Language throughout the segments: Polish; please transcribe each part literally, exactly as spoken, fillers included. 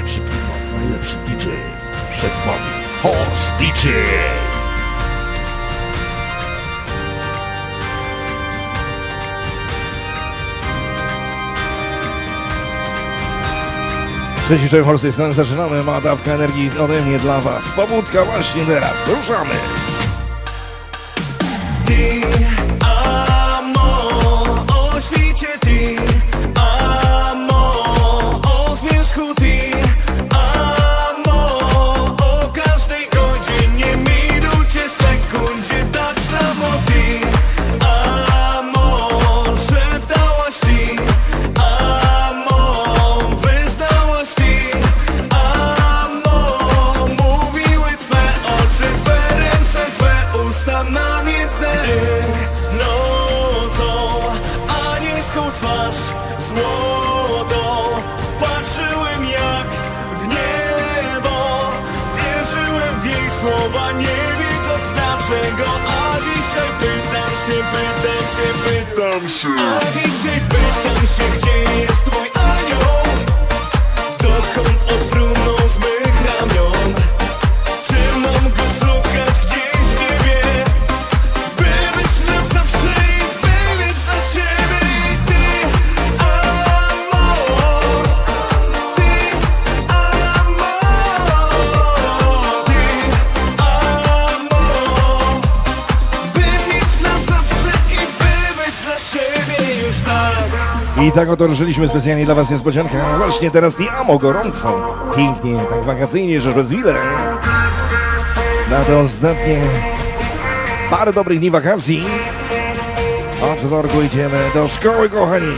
Najlepszy klimat, najlepszy D J. Przed wami Horse D J. Cześć, cześć, Horse, jest zaczynamy. Ma dawka energii ode mnie dla was. Pobudka właśnie teraz. Ruszamy. Ty, amo, o świcie ty, amo, o zmierzchu ty, amo, o każdej godzinie, minucie, sekundzie, tak samo ty, amo, szeptałaś ty, amo, wyznałaś ty, amo, mówiły twe oczy, twe ręce, twe usta namiętne. Nocą anielską twarz złotą patrzyłem jak w niebo, wierzyłem w jej słowa, nie wiedząc dlaczego. A dzisiaj pytam się, pytam się, pytam się A dzisiaj pytam się, gdzie jest mój anioł? Dokąd odfrunął z mych ramion? Czy mam go szukać gdzieś w niebie? By być na zawsze i by mieć na siebie. I ty, amor, ty, amor, ty, amor, by mieć na zawsze i by być na siebie już tak. I tak oto ruszyliśmy specjalnie dla was niespodzianka. Właśnie teraz Diamo gorąco. Pięknie, tak wakacyjnie, że przez chwilę. Na te ostatnie parę dobrych dni wakacji. Od wtorku idziemy do szkoły, kochani.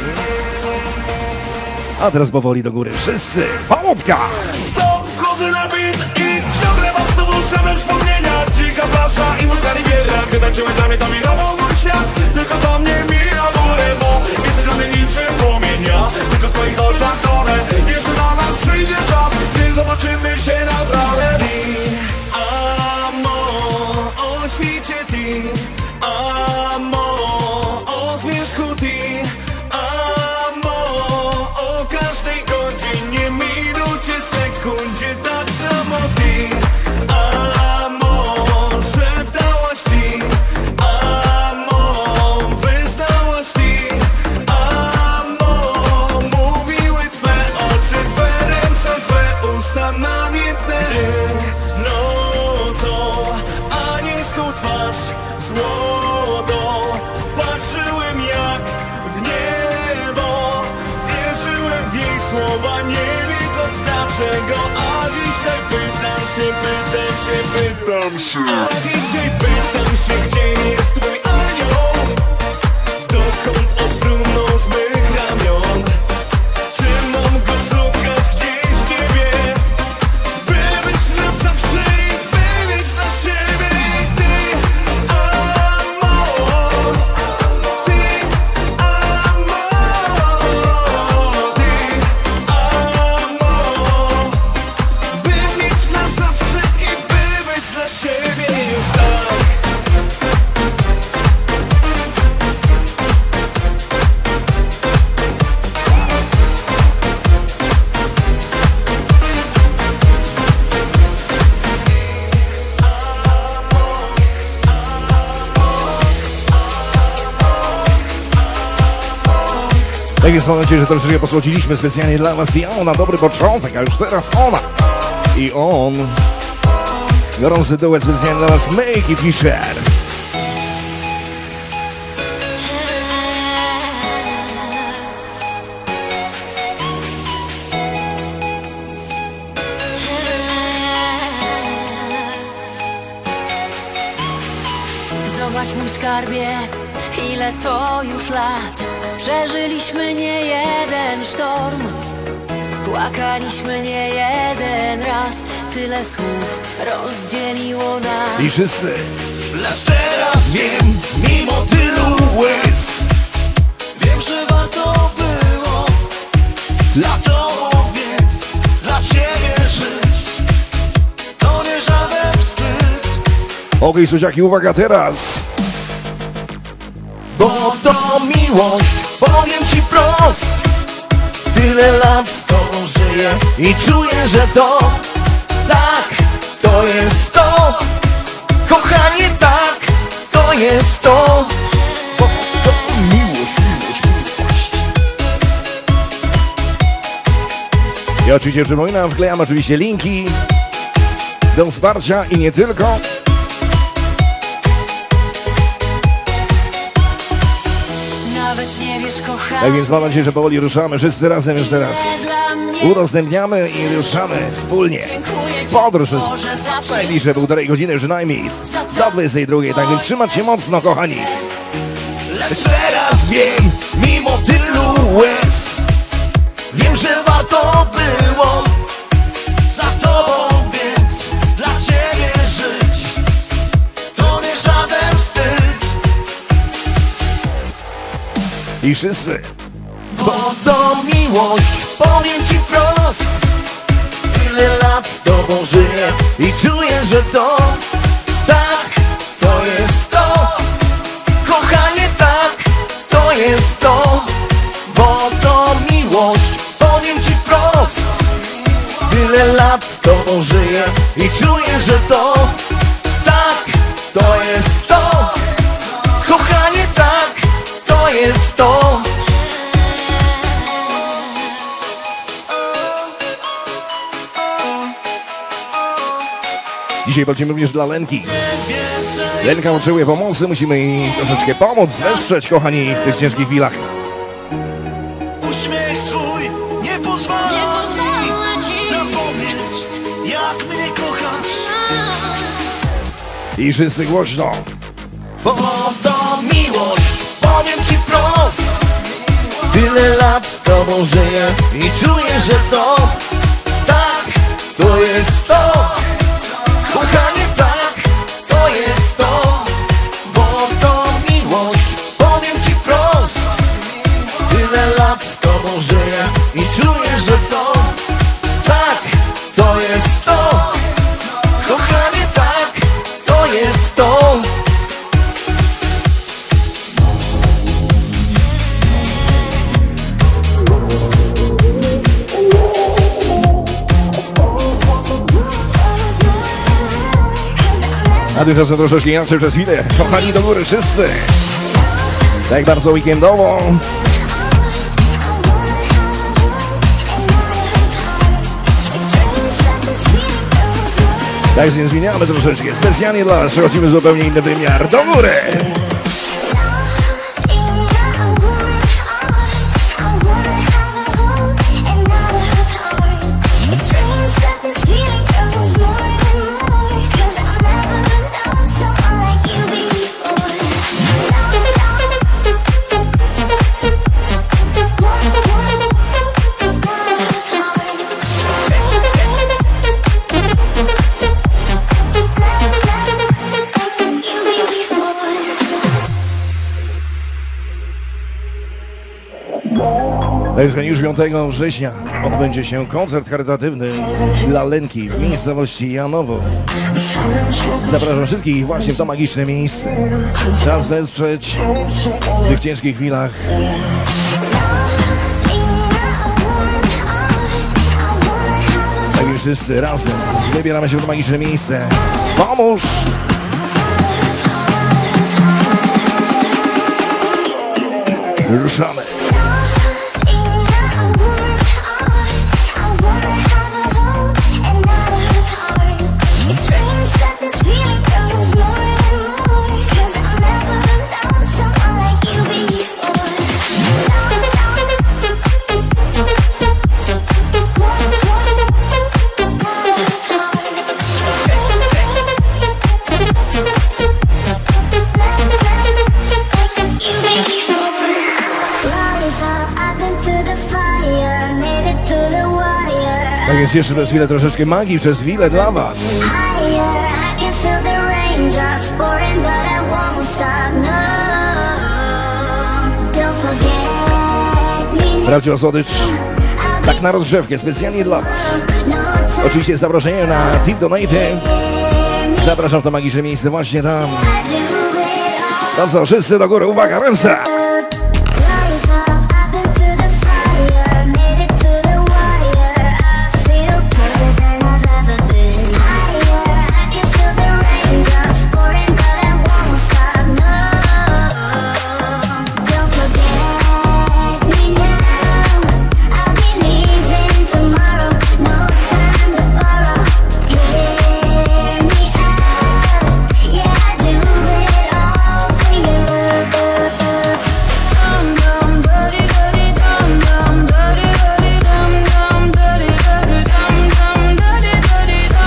A teraz powoli do góry. Wszyscy, pomódka! Stop, wchodzę na beat i ciągle mam z tobą same wspomnienia. Dzika plaża i wózka Riviera. Gdy tańczyłeś dla mnie, to mirował mój świat. Tylko to mnie mija górę, bo jesteś dla mnie niczym płomienia. Tylko w twoich oczach tonę. Jeszcze na nas przyjdzie czas, gdy zobaczymy się naprawdę. Ty, amo, o świcie ty, amo, o zmierzchu ty, amo, o każdej godzinie, minucie, sekundzie, tak samo ty, amo, szeptałaś ty, amo, wyznałaś ty, amo, mówiły twe oczy, twe ręce, twe usta namiętne. Ty, nocą anielską twarz złotą patrzyłem jak w niebo, wierzyłem w jej słowa, nie wiedząc dlaczego. A dzisiaj pytam się, pytam się, pytam się A dzisiaj pytam się, gdzie jest mój anioł? Dokąd odfrunął z mych ramion? Czy mam go szukać gdzieś w niebie? By być na zawsze i by mieć na siebie. I ty, amor, ty, amor, ty, amor, by mieć na zawsze i by być dla siebie już tak. Tak jest, mam nadzieję, że troszeczkę posłodziliśmy specjalnie dla was Diamo na dobry początek, a już teraz ona i on. Gorący duet specjalnie dla was Makey Fisher. Zobacz mój skarbie, ile to już lat. Przeżyliśmy nie jeden sztorm, płakaliśmy nie jeden raz. Tyle słów rozdzieliło nas. I wszyscy. Lecz teraz wiem, mimo tylu łez, Wiem, że warto było dla tobą biec, dla ciebie żyć. To nie żaden wstyd, Okej, słodziaki, uwaga teraz. bo to miłość, powiem ci wprost. Tyle lat z tobą żyję i czuję, że to tak, to jest to. Kochanie, tak, to jest to. Bo to miłość, miłość, miłość. I oczywiście przypominam, wklejam oczywiście linki do wsparcia i nie tylko. Nawet nie wiesz, kochany. Tak więc mam nadzieję, że powoli ruszamy wszyscy razem już teraz. Udostępniamy i ruszamy wspólnie. Podróż z najbliższe półtorej godziny przynajmniej do dwudziestej drugiej. Tak więc trzymać się mocno, kochani. Lecz teraz wiem, mimo tylu łez, wiem, że warto było za tobą, więc dla ciebie żyć to nie żaden wstyd. I wszyscy, bo to miłość, powiem ci wprost. Tyle lat z tobą żyję i czuję, że to tak, to jest to. Kochanie, tak, to jest to. Bo to miłość, powiem ci wprost. Tyle lat z tobą żyję i czuję, że to tak, to jest to. Kochanie, tak, to jest to. Dzisiaj płacimy również dla Lenki. Lenka potrzebuje pomocy, musimy jej troszeczkę pomóc, wesprzeć, kochani, w tych ciężkich chwilach. Uśmiech twój nie pozwala mi zapomnieć, jak mnie kochasz. I wszyscy głośno. Bo to miłość, powiem ci wprost. Tyle lat z tobą żyję i czuję, że to tak, to jest to. Kochanie, tak, to jest to. Bo to miłość, powiem ci wprost. Tyle lat z tobą żyję i czuję, że to tak, to jest to. Kochanie, tak, to jest to. A tymczasem troszeczkę inaczej przez chwilę. Kochani, do góry wszyscy. Tak bardzo weekendowo. Tak więc zmieniamy troszeczkę. Specjalnie dla was przechodzimy w zupełnie inny wymiar. Do góry! Już piątego września odbędzie się koncert charytatywny dla Lenki w miejscowości Janowo. Zapraszam wszystkich właśnie w to magiczne miejsce. Czas wesprzeć w tych ciężkich chwilach. Tak już wszyscy razem wybieramy się w to magiczne miejsce. Pomóż! Ruszamy! Tak jest, jeszcze przez chwilę troszeczkę magii, przez chwilę dla was. Prawdziwa słodycz, tak na rozgrzewkę, specjalnie dla was. Oczywiście z zaproszeniem na Tip Donate. Zapraszam w to magiczne miejsce właśnie tam. To co, wszyscy do góry, uwaga, ręce!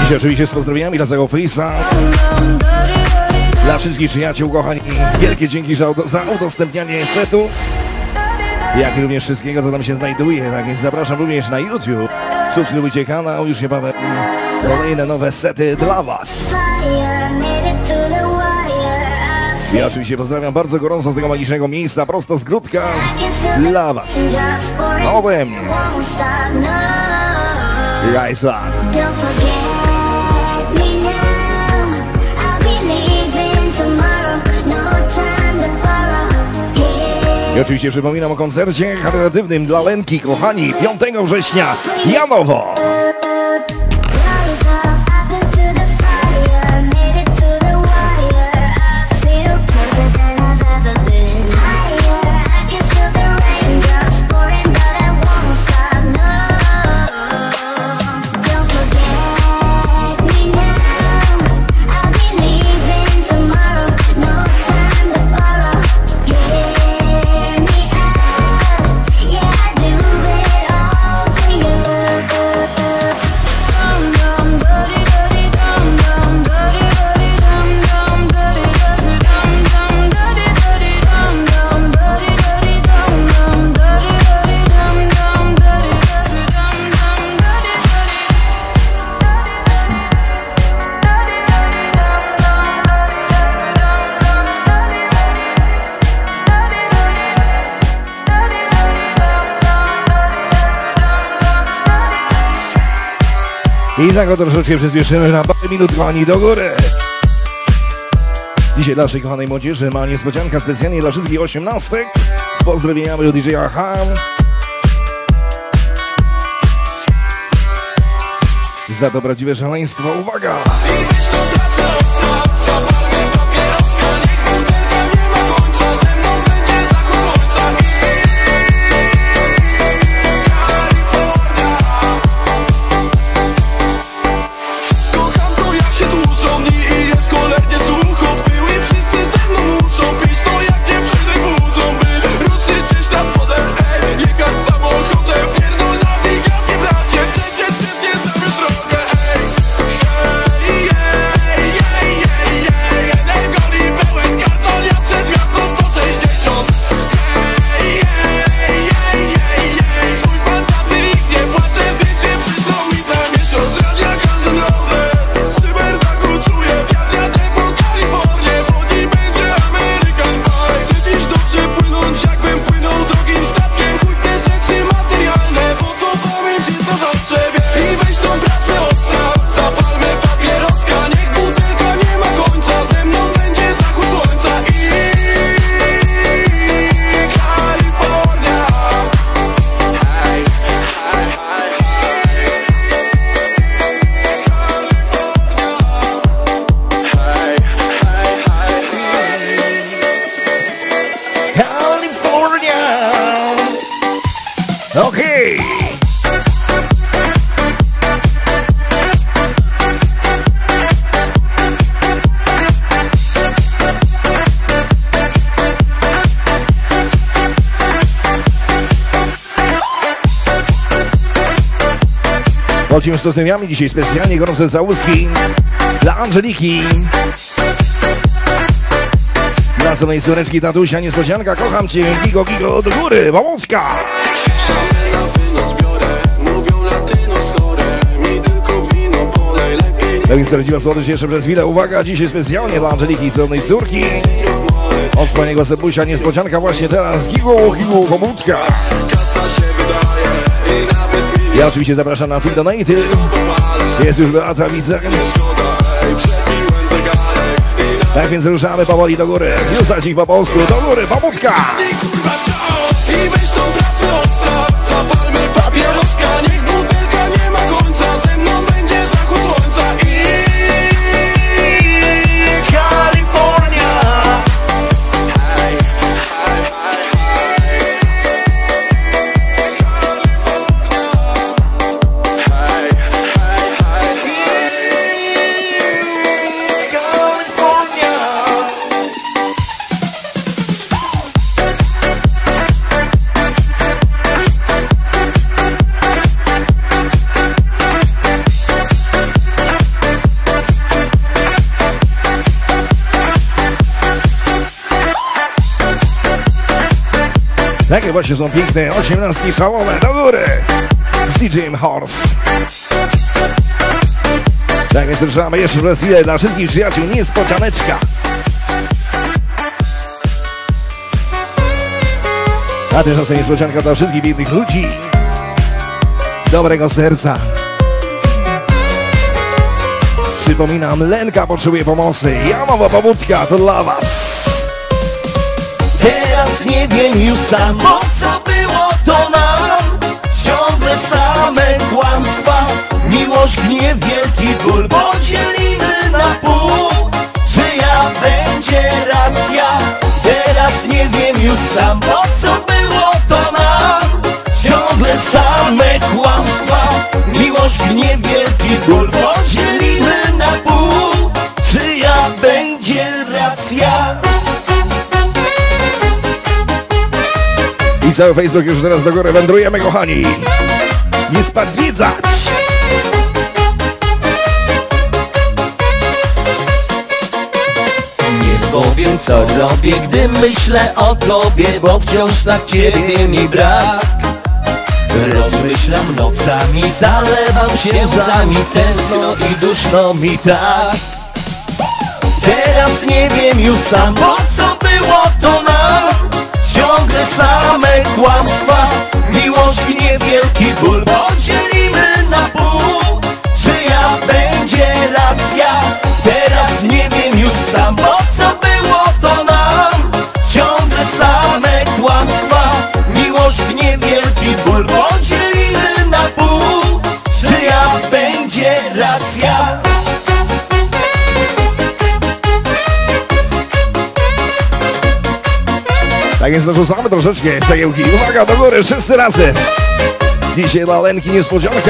Dzisiaj oczywiście z pozdrowieniami dla całego Face'a. Dla wszystkich przyjaciół, kochani, wielkie dzięki za, za udostępnianie setów, jak i również wszystkiego, co tam się znajduje. Tak więc zapraszam również na YouTube. Subskrybujcie kanał, już niebawem kolejne nowe sety dla Was. Ja oczywiście pozdrawiam bardzo gorąco z tego magicznego miejsca, prosto z Gródka, dla Was. Ode mnie. Guys, I oczywiście przypominam o koncercie charytatywnym dla Lenki, kochani, piątego września, Janowo. I tak oto troszeczkę przyspieszymy na parę minut, kochani, do góry. Dzisiaj dla naszej kochanej młodzieży ma niespodzianka specjalnie dla wszystkich osiemnastek. Z pozdrowieniami od D J H. Za to prawdziwe szaleństwo, uwaga! Okej! Okay. Walczymy z stosunami dzisiaj specjalnie gorące całuski dla Angeliki. Dla samej córeczki tatusia niespodzianka, kocham Cię, gigo, gigo, do góry, Wałączka! Tak więc sprawdziła słodycz jeszcze przez chwilę. Uwaga, dzisiaj specjalnie dla Angeliki i cudownej córki. Od wspaniałego Sebusia niespodzianka właśnie teraz. Gigo, gigo, Wałączka! Ja oczywiście zapraszam na free donaty. Jest już Beata, widzę. Tak więc ruszamy powoli do góry. Wniosać ich po polsku. Do góry, Wałączka! I weź tą pracę odstaw. Zapalmy papieroska. Niech butelka nie ma końca. Ze mną będzie zachód słońca i Kalifornia. Hej, hej, hej, hej. Hej, hej, hej. Kalifornia. Takie właśnie są piękne osiemnastki szalone do góry z D J-em Horse. Tak więc ruszamy jeszcze raz chwilę dla wszystkich przyjaciół niespodzianeczka. A tymczasem niespodzianka dla wszystkich biednych ludzi. Dobrego serca. Przypominam, Lenka potrzebuje pomocy. Jamowa pobudka to dla was. Teraz nie wiem już sam, po co było to nam. Ciągle same kłamstwa, miłość, gniew, wielki ból. Podzielimy na pół, czyja będzie racja. Teraz nie wiem już sam, po co było to nam. Ciągle same kłamstwa, miłość, gniew, wielki ból. Podzielimy na pół, czyja będzie racja. I cały Facebook już teraz do góry wędrujemy, kochani. Nie spać, zwiedzać. Nie powiem, co robię, gdy myślę o tobie, bo wciąż tak ciebie mi brak. Rozmyślam nocami, zalewam się łzami, tęskno i duszno mi tak. Teraz nie wiem już sam, po co było to nam. Ciągle same kłamstwa, miłość, gniew, wielki ból. Podzielimy na pół, czyja będzie racja. Teraz nie wiem już sam, po co było to nam. Ciągle same kłamstwa, miłość, gniew, wielki ból. Podzielimy na pół, czyja będzie racja. Tak więc zarzucamy troszeczkę cegiełki. Uwaga, do góry, wszyscy razem. Dzisiaj dla Lenki niespodzianka.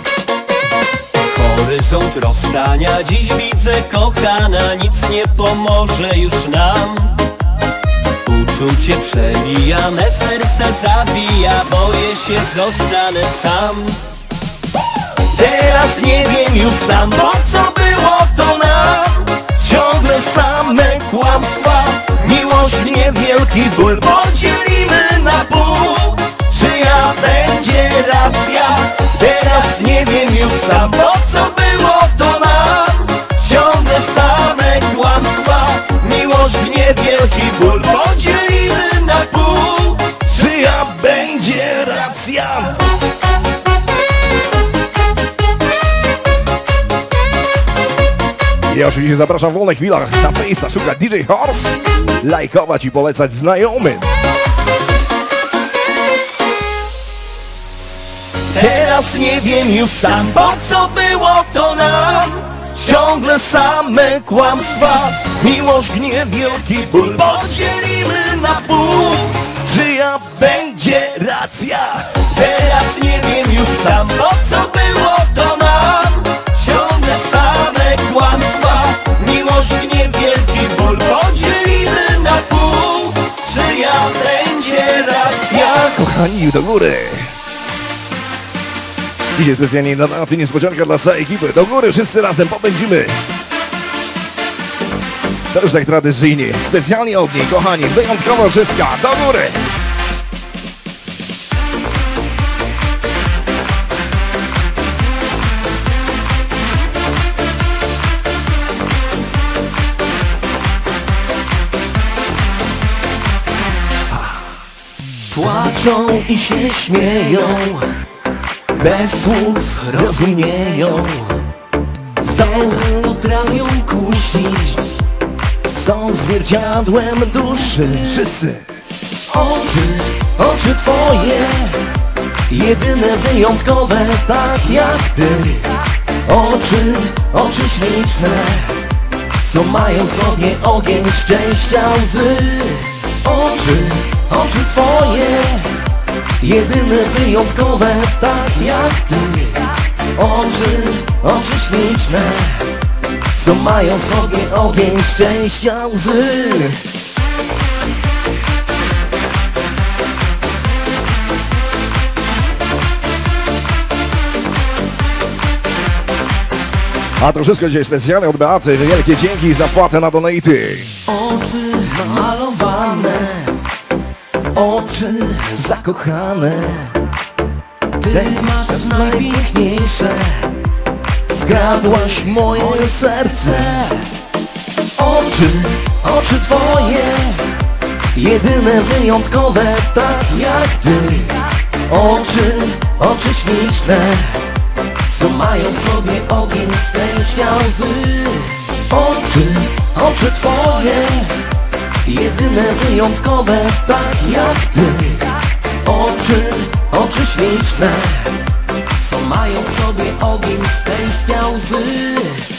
Horyzont rozstania, dziś widzę, kochana, nic nie pomoże już nam. Uczucie przebijane, serce zabija, boję się, zostanę sam. Teraz nie wiem już sam, po co było to nam. Ciągle same kłamstwa, miłość, gniew, wielki ból. Podzielimy na pół, czyja będzie racja. Teraz nie wiem już sam, po co było to nam. Ciągle same kłamstwa, miłość, gniew, wielki ból. Podzielimy na pół, czyja będzie racja. Ja oczywiście zapraszam w wolnych chwilach na Face'a, szukać D J Horse, lajkować i polecać znajomym. Teraz nie wiem już sam, po co było to nam. Ciągle same kłamstwa, miłość, gniew, wielki ból. Podzielimy na pół, czyja będzie racja. Teraz nie wiem już sam, po co było to nam. Ciągle same kłamstwa, miłość, gniew, wielki ból. Podzielimy na pół, czyja będzie racja. Kochani, do góry. Idzie specjalnie na daty niespodzianka dla całej ekipy. Do góry, wszyscy razem popędzimy. To już tak tradycyjnie. Specjalnie od niej, kochani, wyjątkowo wszystko. Do góry. Płaczą i się śmieją, bez słów rozumieją. Są, potrafią kusić, są zwierciadłem duszy. Wszyscy. Oczy, oczy twoje, jedyne wyjątkowe, tak jak ty. Oczy, oczy śliczne, co mają w sobie ogień szczęścia, łzy. Oczy, oczy twoje, jedyne wyjątkowe, tak jak ty. Oczy, oczy śliczne, co mają w sobie ogień szczęścia, łzy. A to wszystko dzisiaj specjalnie od Beaty. Wielkie dzięki za wpłatę na donaty. Oczy malowane, oczy zakochane, Ty masz najpiękniejsze, zgadłaś moje serce. Oczy, oczy Twoje, jedyne wyjątkowe, tak jak Ty. Oczy, oczy śliczne, co mają w sobie ogień szczęścia łzy. Oczy, oczy Twoje, jedyne wyjątkowe, tak jak Ty. Oczy, oczy śliczne, co mają w sobie ogień szczęścia łzy.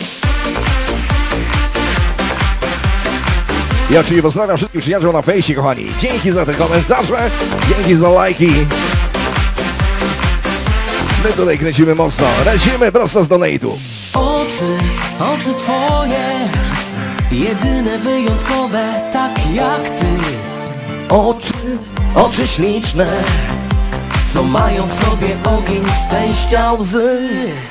Ja oczywiście pozdrawiam wszystkich przyjaciół na fejsie, kochani. Dzięki za te komentarze, dzięki za lajki. My tutaj kręcimy mocno, lecimy prosto z donate'u. Oczy, oczy Twoje, jedyne wyjątkowe, tak jak Ty. Oczy, oczy śliczne, co mają w sobie ogień szczęścia łzy.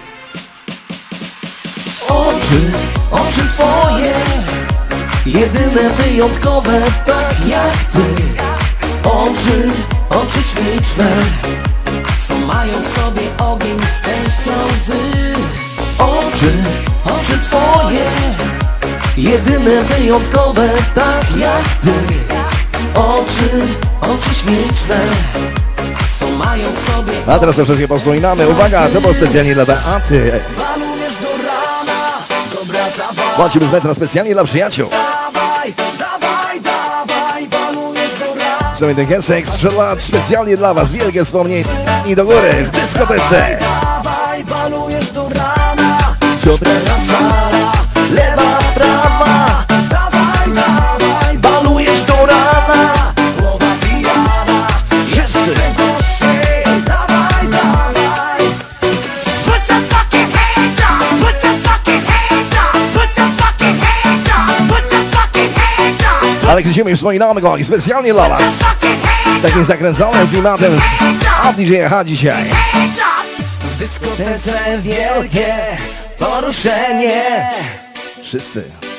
Oczy, oczy Twoje, jedyne wyjątkowe, tak jak Ty. Oczy, oczy śliczne, co mają w sobie ogień szczęścia łzy. Oczy, oczy Twoje, jedyne wyjątkowe, tak jak Ty. Oczy, oczy śliczne, co mają w sobie. A teraz troszeczkę posłuchamy. Uwaga, to było specjalnie dla Beaty. Balujesz do rana, dobra zabawa. Płacimy z metra specjalnie dla przyjaciół. Dawaj, dawaj, dawaj, balujesz do rana. Sobie ten gesek sprzed lat specjalnie dla was. Wielkie wspomnienie i do góry w dyskotece. Dawaj, balujesz do rana. Dobra Sala, lewa, prawa. Dawaj, dawaj, balujesz do rana. głowa pijana. Wszyscy. Głośniej, dawaj, dawaj. Put your fucking hands up! Put your fucking hands up! Put your fucking hands up! Put your fucking hands up! Ale kręcimy i wspominamy go specjalnie dla was. Fucking hands Z takim zakręconym klimatem a D J H dzisiaj. hands up! W dyskotece wielkie poruszenie. Wszyscy.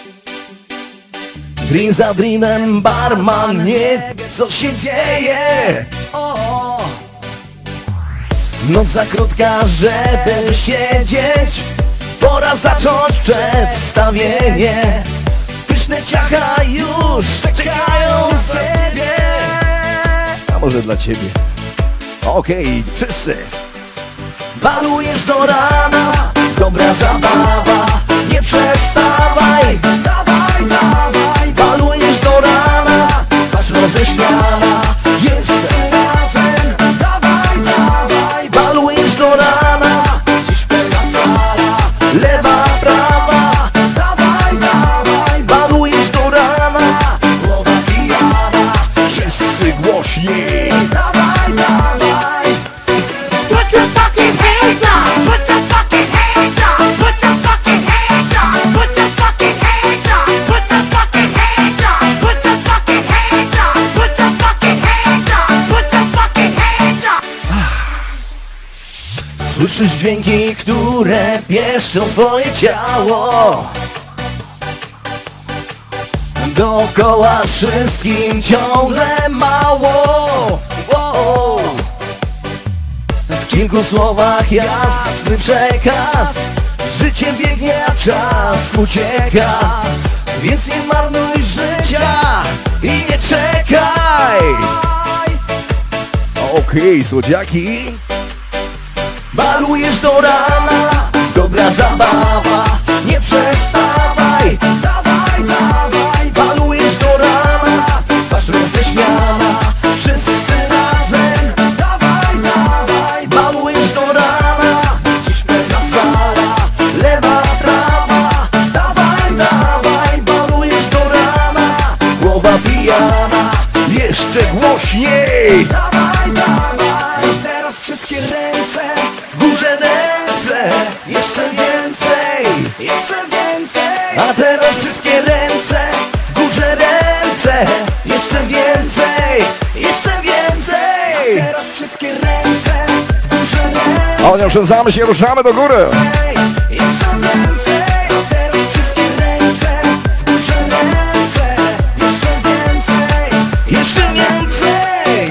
Green za dreamem, barman nie wie co się dzieje. O, Noc za krótka, żeby siedzieć. Pora zacząć przedstawienie. Pyszne ciacha już czekają na siebie. A może dla ciebie. Okej, wszyscy. Balujesz do rana, dobra zabawa. Nie przestawaj, dawaj, dawaj, balujesz do rana. Twarz roześmiana, jesteśmy razem. Dawaj, dawaj, balujesz do rana. dziś pełna sala. Lewa, prawa, Dawaj, dawaj, balujesz do rana. głowa pijana. Wszyscy głośniej. Dawaj, dawaj, Put your fucking hands up! Put your fucking hands up! Put your fucking hands up! Put your fucking hands up! Put your fucking hands up! Put your fucking hands up! Put your fucking hands up! Put your fucking hands up! Słyszysz dźwięki, które pieszczą twoje ciało. Dookoła wszystkim ciągle mało. Wow. W kilku słowach jasny przekaz. Życie biegnie, a czas ucieka. Więc nie marnuj życia i nie czekaj. Okej, słodziaki. Balujesz do rana, dobra zabawa. Nie przestawaj, dawaj, dawaj, balujesz do rana. Twarz roześmiana, wszyscy razem. dawaj, dawaj, Balujesz do rana, dziś pełna sala. lewa, prawa. Dawaj, dawaj, Balujesz do rana, głowa pijana. Jeszcze głośniej, dawaj, dawaj. Teraz wszystkie ręce, w górze ręce. jeszcze więcej, jeszcze więcej. A teraz wszystkie ręce, w górze ręce. Jeszcze więcej, jeszcze więcej. Teraz wszystkie ręce, w górze ręce. O, nie oszczędzamy się, ruszamy do góry. Jeszcze więcej. Teraz wszystkie ręce, w górze ręce. Jeszcze więcej. Jeszcze więcej.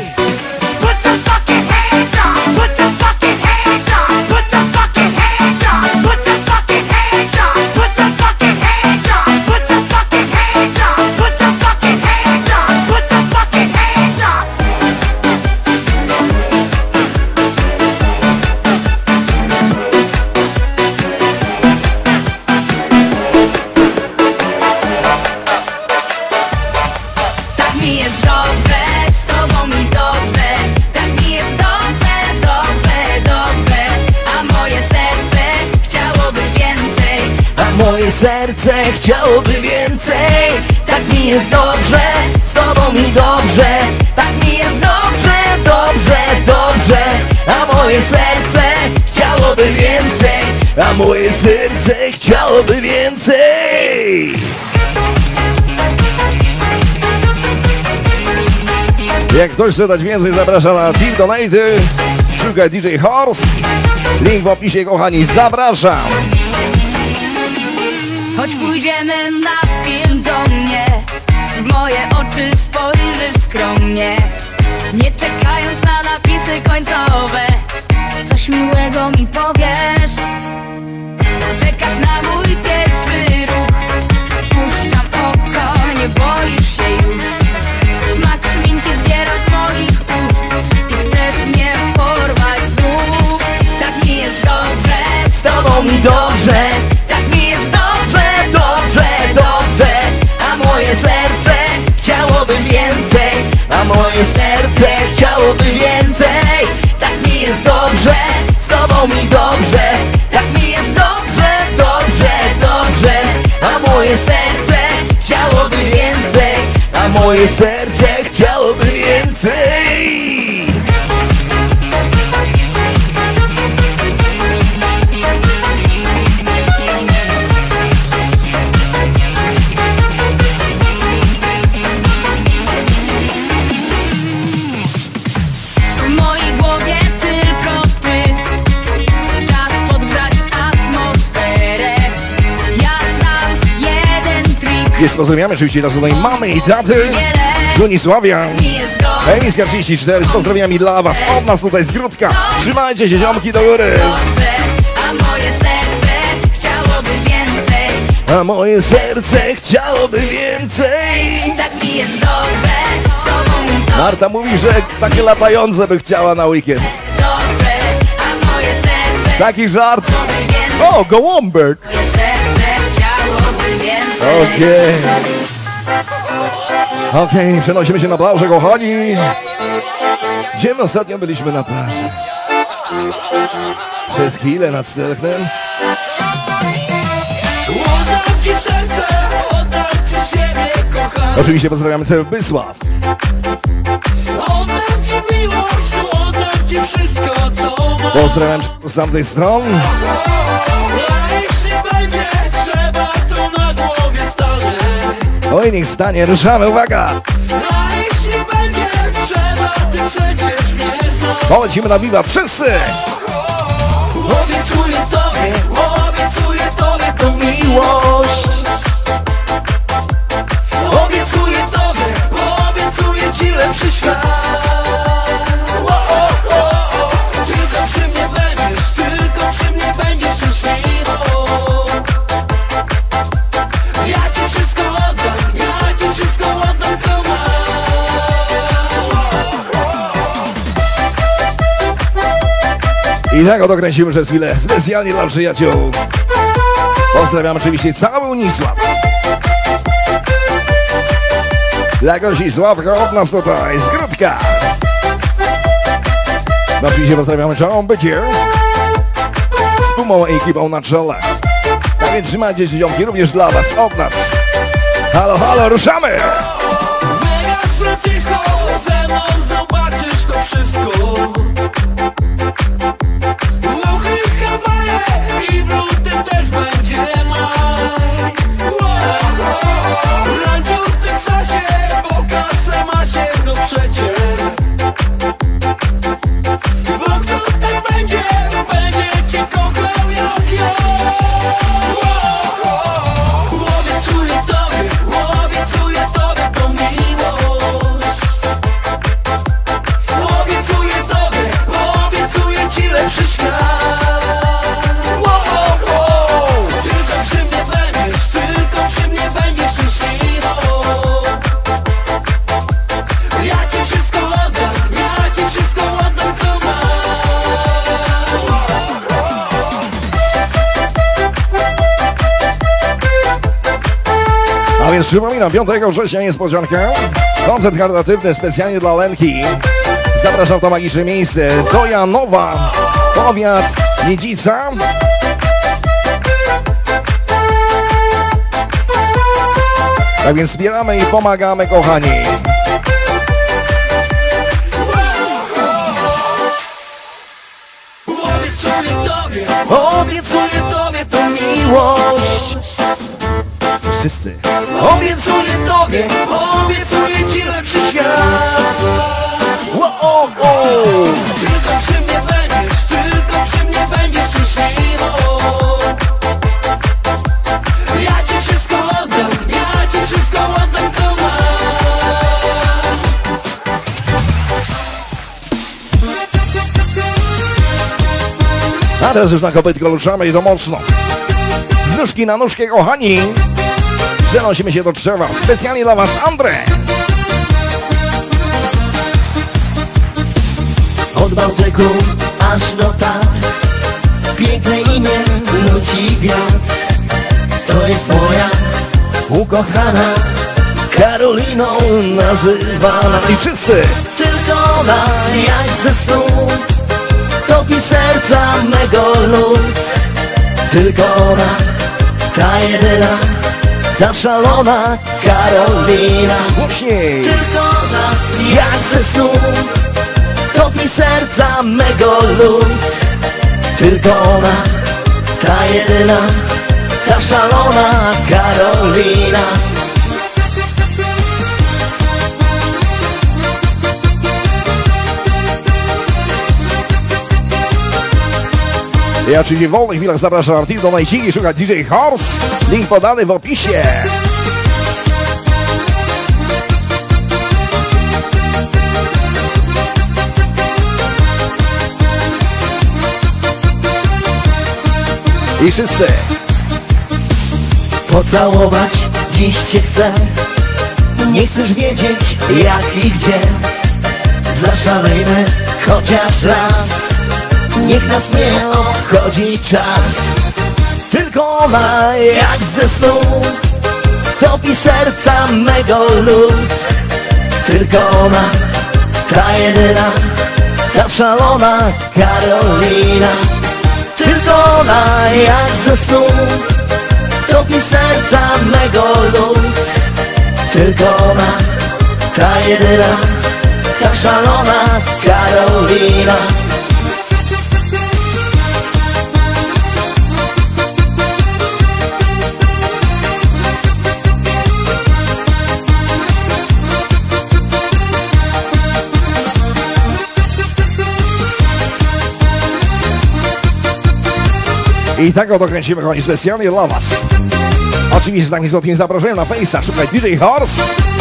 moje serce chciałoby więcej. Tak mi jest dobrze, z tobą mi dobrze. Tak mi jest dobrze, dobrze, dobrze. A moje serce chciałoby więcej. A moje serce chciałoby więcej. Jak ktoś chce dać więcej, zapraszam na Team Donate. Szukaj D J Horse. Link w opisie, kochani, zapraszam. Choć pójdziemy na film do mnie, w moje oczy spojrzysz skromnie, nie czekając na napisy końcowe, coś miłego mi powiesz. Czekasz na mój pierwszy ruch, puszczam oko, nie boisz się już. Smak szminki zbiera z moich ust i chcesz mnie porwać znów. Tak mi jest dobrze, Z tobą mi dobrze. Tak mi jest dobrze, dobrze, dobrze. A moje serce chciałoby więcej. A moje serce chciałoby więcej. Tak mi jest dobrze, z tobą mi dobrze. Tak mi jest dobrze, dobrze, dobrze. A moje serce chciałoby więcej. A moje serce chciałoby więcej. w mojej głowie tylko ty. Czas podgrzać atmosferę. Ja znam jeden trik. Jest, pozdrawiamy oczywiście raz tutaj mamy i taty z Unisławia. Mi jest dobrze, Emiska trzydzieści cztery z pozdrowieniami dla was. Od nas tutaj z Grudka. Trzymajcie się, ziomki, do góry. dobrze, a moje serce chciałoby więcej. A moje serce chciałoby więcej. Tak mi jest dobrze, z tobą mi dobrze, Marta mówi, że takie latające by chciała na weekend. dobrze, a moje serce Taki żart. chciałoby więcej. O, gołąbek. Moje serce chciałoby więcej. Okej. Okej, przenosimy się na plażę, kochani. Gdzie my ostatnio byliśmy na plaży? Przez chwilę nad Stelchnem. Oddam ci serce, oddam ci siebie, kochany. Oczywiście pozdrawiamy cały Bysław. Oddam ci miłość, oddam ci wszystko, co mam. Pozdrawiam z tamtej strony. A jeśli będzie trzeba, to na głowie stanę. Oj, niech stanie, ruszamy, uwaga. A jeśli będzie trzeba, ty przecież mnie znasz. Polecimy na Viva, wszyscy. Obiecuję tobie, obiecuję tobie tą miłość. Obiecuję tobie, obiecuję ci lepszy świat. O, o, o, o. Tylko przy mnie będziesz, tylko przy mnie będziesz szczęśliwą. Ja ci wszystko oddam, ja ci wszystko oddam, co mam. I tak oto kręcimy przez chwilę specjalnie dla przyjaciół. Pozdrawiam oczywiście cały Unisław. Dla gości Sławka od nas tutaj z Grudka. No, oczywiście pozdrawiamy całą Bycie z Pumą i ekipą na czele. Tak więc trzymajcie się, ziomki, również dla was, od nas. Halo, halo, ruszamy! Vegas, Francisco, ze mną zobaczysz to wszystko. Włochy, Hawaje i w lutym też będzie maj. Rancho w Teksasie, bo kasę ma się, no przecież. Bo kto tak będzie, będzie cię kochał jak ja. Obiecuję tobie, obiecuję tobie tą miłość. Obiecuję tobie, obiecuję ci lepszy świat. Tylko przy mnie będziesz, tylko przy mnie będziesz szczęśliwą. Ja ci wszystko oddam, ja ci wszystko oddam, co mam. A więc przypominam, piątego września niespodzianka. Koncert charytatywny specjalnie dla Lenki. Zapraszam w to magiczne miejsce. Do Janowa, powiat Nidzica. Tak więc wspieramy i pomagamy, kochani. Obiecuję Tobie, obiecuję Tobie to miłość. Wszyscy. Obiecuję Tobie, obiecuję Ci lepszy świat. Wow, oh, oh. Tylko przy mnie będziesz, tylko przy mnie będziesz szczęśliwą. Ja Ci wszystko oddam, ja Ci wszystko oddam, co mam. A teraz już na kopytko ruszamy i to mocno. Z nóżki na nóżkę, kochani. Przenosimy się do drzewa. Specjalnie dla was, André. Od Bałtyku aż do Tatr, piękne imię nuci wiatr. To jest moja ukochana, Karoliną nazywana. I wszyscy. Tylko ona jak ze snu topi serca mego lud. Tylko ona, ta jedyna, ta szalona Karolina. Głośniej. Tylko ona jak ze snu topi serca mego lud. Tylko ona, ta jedyna, ta szalona Karolina. Ja czyli w wolnych chwilach zapraszam artystów do najcichej, szukać D J Horse. Link podany w opisie. I wszyscy. Pocałować dziś Cię chcę. Nie chcesz wiedzieć jak i gdzie. Zaszalejmy chociaż raz. Niech nas nie obchodzi czas. Tylko ona jak ze snu topi serca mego lud. Tylko ona, ta jedyna, ta szalona Karolina. Tylko ona jak ze snu topi serca mego lud. Tylko ona, ta jedyna, ta szalona Karolina. I tak oto kręcimy, kochani, specjalnie dla was. Oczywiście z takim złotym zaproszeniem na Face'a. Szukaj D J Horse.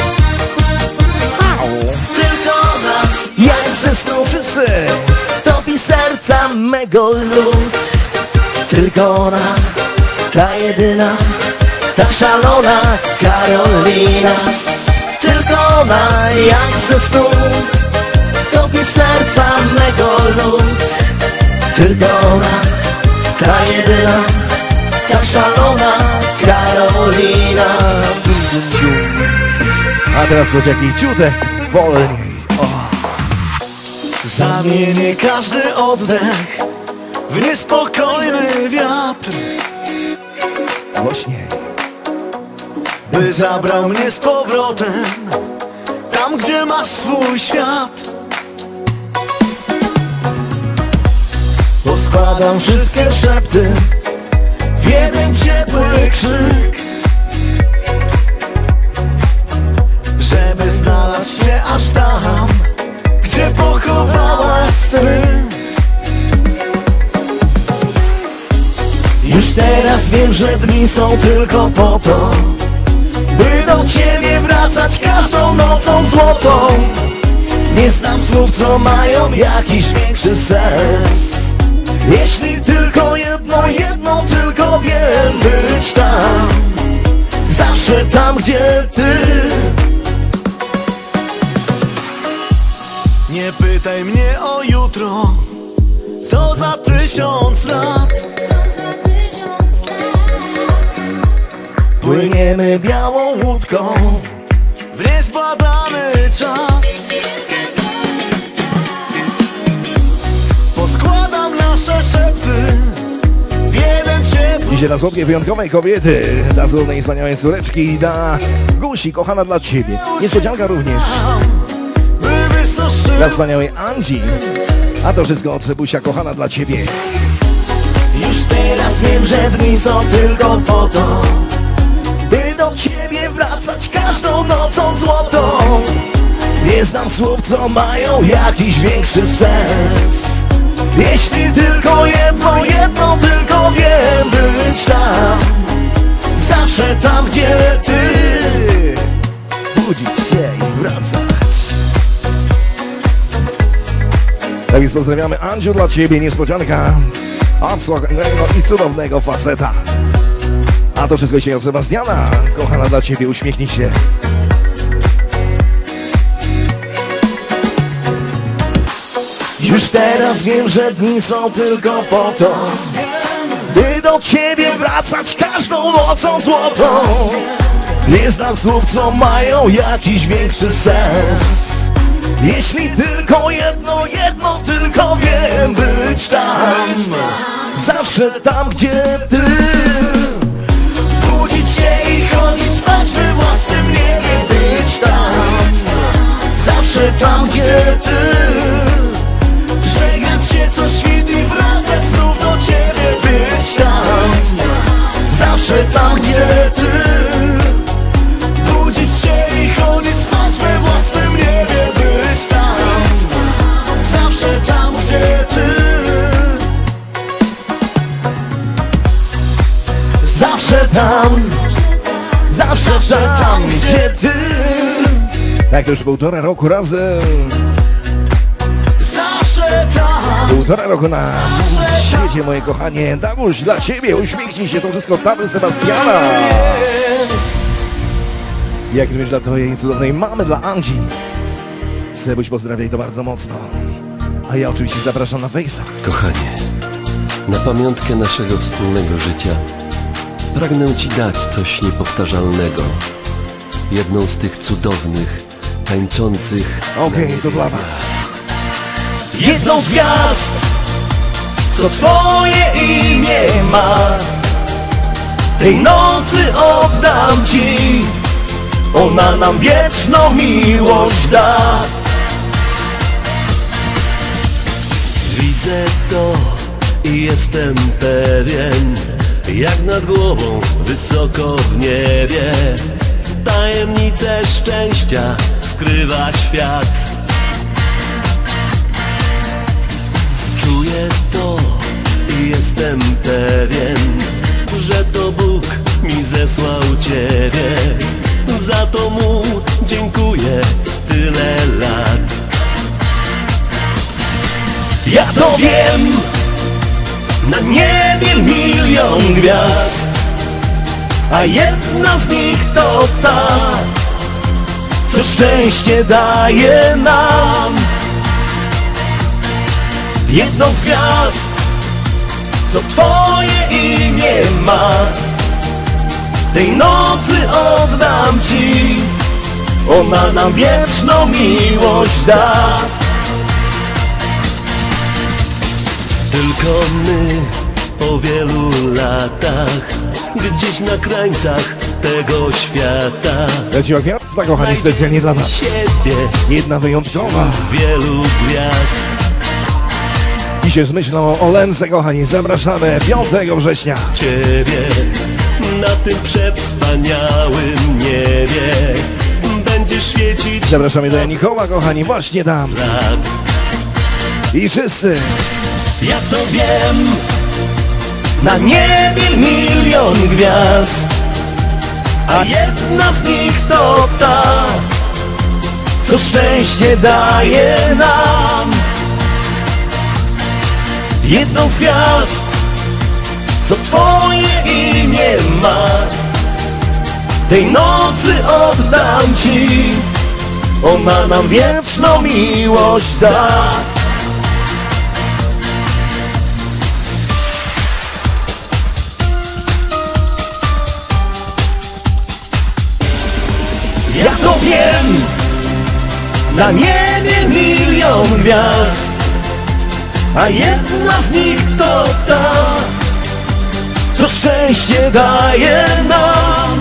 Au. Tylko ona jak ze snu Wszyscy. topi serca mego lud. Tylko ona, ta jedyna, ta szalona Karolina. Tylko ona jak ze snu topi serca mego lud. Tylko ona, ta jedyna, ta szalona Karolina. A teraz choć jakiś ciutek wolniej. Zamienię każdy oddech w niespokojny wiatr, Głośniej. by zabrał mnie z powrotem tam, gdzie masz swój świat. Poskładam wszystkie szepty w jeden ciepły krzyk, żeby znalazł się aż tam, gdzie pochowałaś sny. Już teraz wiem, że dni są tylko po to, by do Ciebie wracać każdą nocą złotą. Nie znam słów, co mają jakiś większy sens. Jeśli tylko jedno, jedno tylko wiem, być tam, zawsze tam, gdzie Ty. Nie pytaj mnie o jutro, to za tysiąc lat. Płyniemy białą łódką w niezbadany czas. Poskładam nasze szepty w jeden ciepły będzie dla słodkiej, wyjątkowej kobiety, dla cudownej i wspaniałej córeczki, dla Gusi, kochana dla Ciebie. Niespodzianka również dla wspaniałej Andzi. A to wszystko od Sebusia, kochana dla Ciebie. Już teraz wiem, że dni są tylko po to, by do Ciebie wracać każdą nocą złotą. Nie znam słów, co mają jakiś większy sens. Jeśli tylko jedno, jedno tylko wiem, być tam, zawsze tam, gdzie Ty. Budzić się i wracać. Tak więc pozdrawiamy Andziu, dla Ciebie niespodzianka od słodkiego i cudownego faceta. A to wszystko dzisiaj od Sebastiana, kochana dla Ciebie, uśmiechnij się. Już teraz wiem, że dni są tylko po to, by do Ciebie wracać każdą nocą złotą. Nie znam słów, co mają jakiś większy sens. Jeśli tylko jedno, jedno tylko wiem, być tam, zawsze tam, gdzie Ty. Budzić się i chodzić spać we własnym niebie, być tam, zawsze tam, gdzie Ty. Żegnać się co świt i wracać znów do Ciebie, być tam, zawsze tam, gdzie Ty. Budzić się i chodzić spać we własnym niebie, być tam, zawsze tam, gdzie Ty. Zawsze tam, zawsze tam, gdzie Ty. Tak, to już półtora roku razem. Zawsze tam. Półtora roku na świecie, moje kochanie. Daguś, dla Ciebie, uśmiechnij się, to wszystko taty Sebastiana. Jak również dla Twojej cudownej mamy, dla Andzi. Sebuś, pozdrawiaj to bardzo mocno. A ja oczywiście zapraszam na Face'a. Kochanie, na pamiątkę naszego wspólnego życia pragnę Ci dać coś niepowtarzalnego. Jedną z tych cudownych, tańczących... Okej, okay, to dla Was. Jedną z gwiazd, co Twoje imię ma, tej nocy oddam Ci, ona nam wieczną miłość da. Widzę to i jestem pewien, jak nad głową, wysoko w niebie, tajemnice szczęścia skrywa świat. Czuję to i jestem pewien, że to Bóg mi zesłał Ciebie. Za to Mu dziękuję tyle lat. Ja to wiem, na niebie milion gwiazd, a jedna z nich to ta, co szczęście daje nam. Jedną z gwiazd, co Twoje imię ma, tej nocy oddam Ci, ona nam wieczną miłość da. Tylko my po wielu latach, gdzieś na krańcach tego świata, Leciła gwiazda, kochani, specjalnie dla Was. siebie Jedna wyjątkowa. wielu gwiazd. Dzisiaj z myślą o Lence, kochani, zapraszamy piątego września. Ciebie na tym przewspaniałym niebie będzie świecić Zapraszamy do Janikoła, kochani, właśnie tam. lat. I wszyscy. Ja to wiem, na niebie milion gwiazd, a jedna z nich to ta, co szczęście daje nam. Jedną z gwiazd, co Twoje imię ma, tej nocy oddam Ci, ona nam wieczną miłość da. Ja to wiem, na niebie milion gwiazd, a jedna z nich to ta, co szczęście daje nam.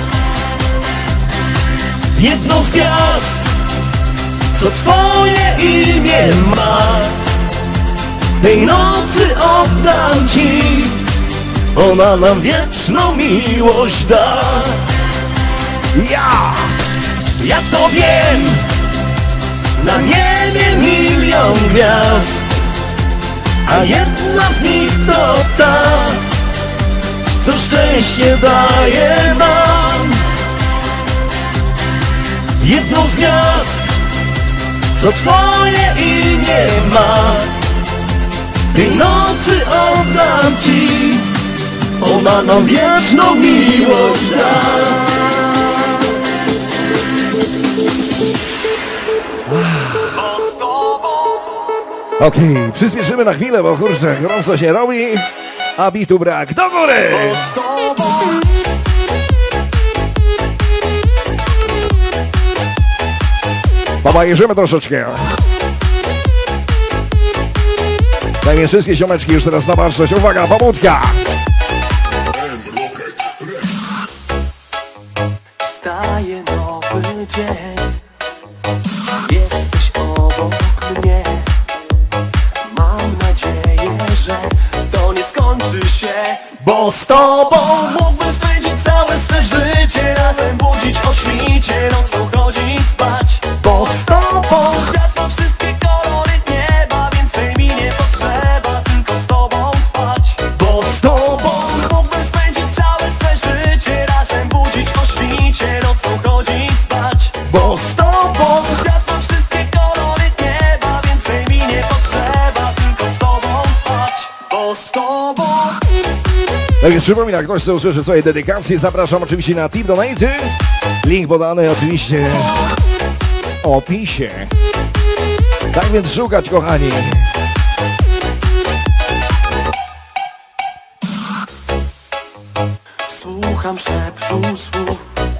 Jedną z gwiazd, co twoje imię ma, tej nocy oddam ci, ona nam wieczną miłość da. Ja, ja to wiem, na niebie milion gwiazd, a jedna z nich to ta, co szczęście daje nam. Jedną z gwiazd, co twoje imię ma, tej nocy oddam ci, ona nam wieczną miłość da. Okej, okay, przyspieszymy na chwilę, bo kurczę, gorąco się robi, a bitu brak. Do góry! Pobajerzymy troszeczkę. Tak więc wszystkie ziomeczki już teraz na baczność. Uwaga, pobudka! Wstaje nowy dzień, jesteś obok mnie. Mam nadzieję, że to nie skończy się, bo z tobą mógłbym spędzić całe swe życie, razem budzić o świcie, nocą chodzić spać. Bo z tobą światło wszystkie kolory nieba, więcej mi nie potrzeba, tylko z tobą trwać. Bo z tobą mógłbym spędzić całe swe życie, razem budzić o świcie, nocą chodzić spać. Bo z tobą światło wszystkie kolory nieba, więcej mi nie potrzeba, tylko z tobą trwać. Bo z tobą. Tak więc przypominam, ktoś chce usłyszeć swojej dedykacji, zapraszam oczywiście na Tip Donate. Link podany oczywiście w opisie. Tak więc szukać, kochani. Słucham szeptu słów,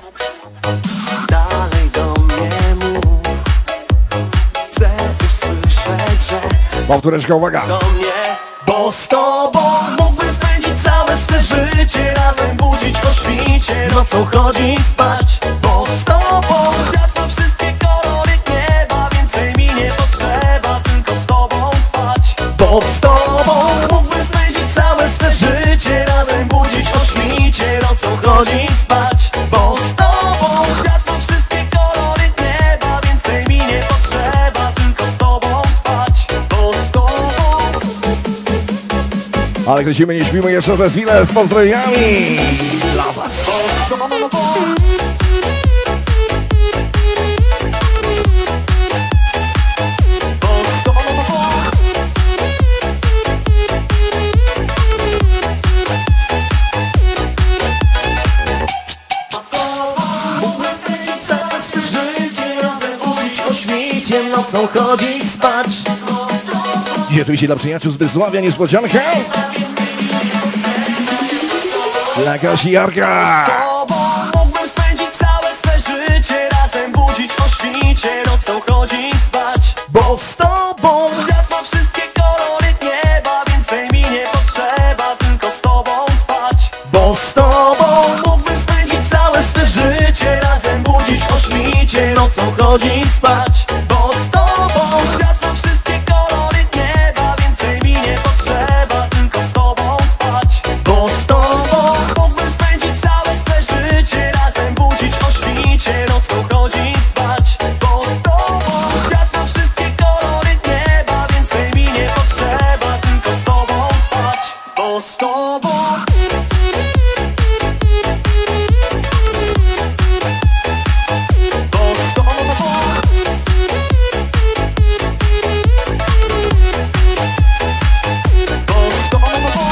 dalej do mnie mów. Chcę usłyszeć, że Powtóreczka, uwaga. do mnie, bo z tobą mógłbym spędzić całe swe życie, razem budzić o świcie, nocą chodzić spać. Bo z tobą światło wszystkie kolory nieba, więcej mi nie potrzeba, tylko z tobą trwać. Bo z tobą mógłbym spędzić całe swe życie, razem budzić o świcie, nocą chodzić spać. Bo z tobą światło wszystkie kolory nieba, więcej mi nie potrzeba, tylko z tobą trwać. Bo z tobą. Ale kręcimy, nie śpimy jeszcze przez chwilę z pozdrowieniami dla was. Mógłbym spędzić całe swe życie, razem budzić o świcie, nocą chodzić spać. Dzisiaj oczywiście dla przyjaciół z Bysławia niespodzianka. Dla Kasi Jarka. Tobą mógłbym spędzić całe swe życie, razem budzić o świcie, nocą chodzić spać. Bo z tobą światło wszystkie kolory nieba, więcej mi nie potrzeba, tylko z tobą trwać. Bo z tobą mógłbym spędzić całe swe życie, razem budzić o świcie, nocą chodzić spać. Bo z tobą światło wszystkie kolory nieba, więcej mi nie potrzeba, tylko z tobą trwać. Bo z tobą mógłbym spędzić całe swe życie, razem budzić o świcie, nocą chodzić spać. Bo z tobą światło wszystkie kolory nieba, więcej mi nie potrzeba, tylko z tobą trwać. Bo z tobą. Bo z tobą. Bo z tobą.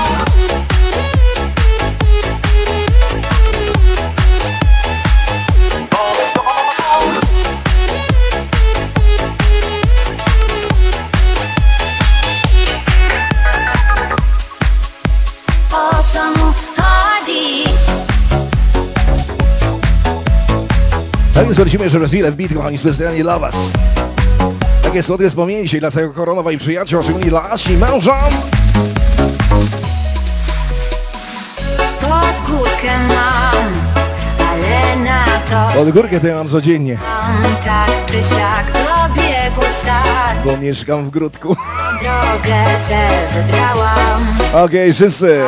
O co mu chodzi? Tak więc lecimy jeszcze przez chwilę w bit, kochani, specjalnie dla was. Takie słodkie wspomnienie dzisiaj dla całego Koronowa i przyjaciół, a szczególnie dla Asi, męża. górkę mam, ale na to Pod górkę to ja mam codziennie, mam tak czy siak dobiegł start. bo mieszkam w Gródku. Drogę tę wybrałam. Okej, wszyscy.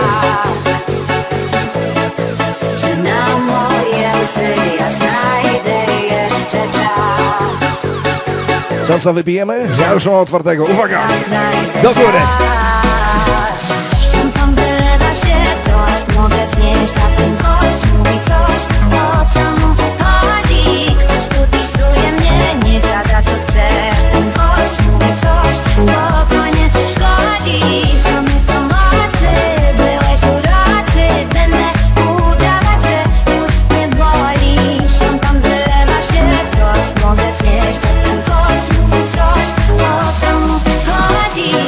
Czy na moje łzy ja znajdę jeszcze czas? To co wypijemy? Ja już mam otwartego. Uwaga! Znajdę Do góry! czas. Szampan wylewa się, toast mogę wznieść, a ten gość mówi coś, o co mu chodzi. Ktoś podpisuje mnie, nie gada co chce. Ten gość mówi coś, spokojnie szkodzi. Zamykam oczy, byłeś uroczy, będę udawać, że już nie boli. Szampan wylewa się, toast mogę wznieść, a ten gość mówi coś, o co mu chodzi.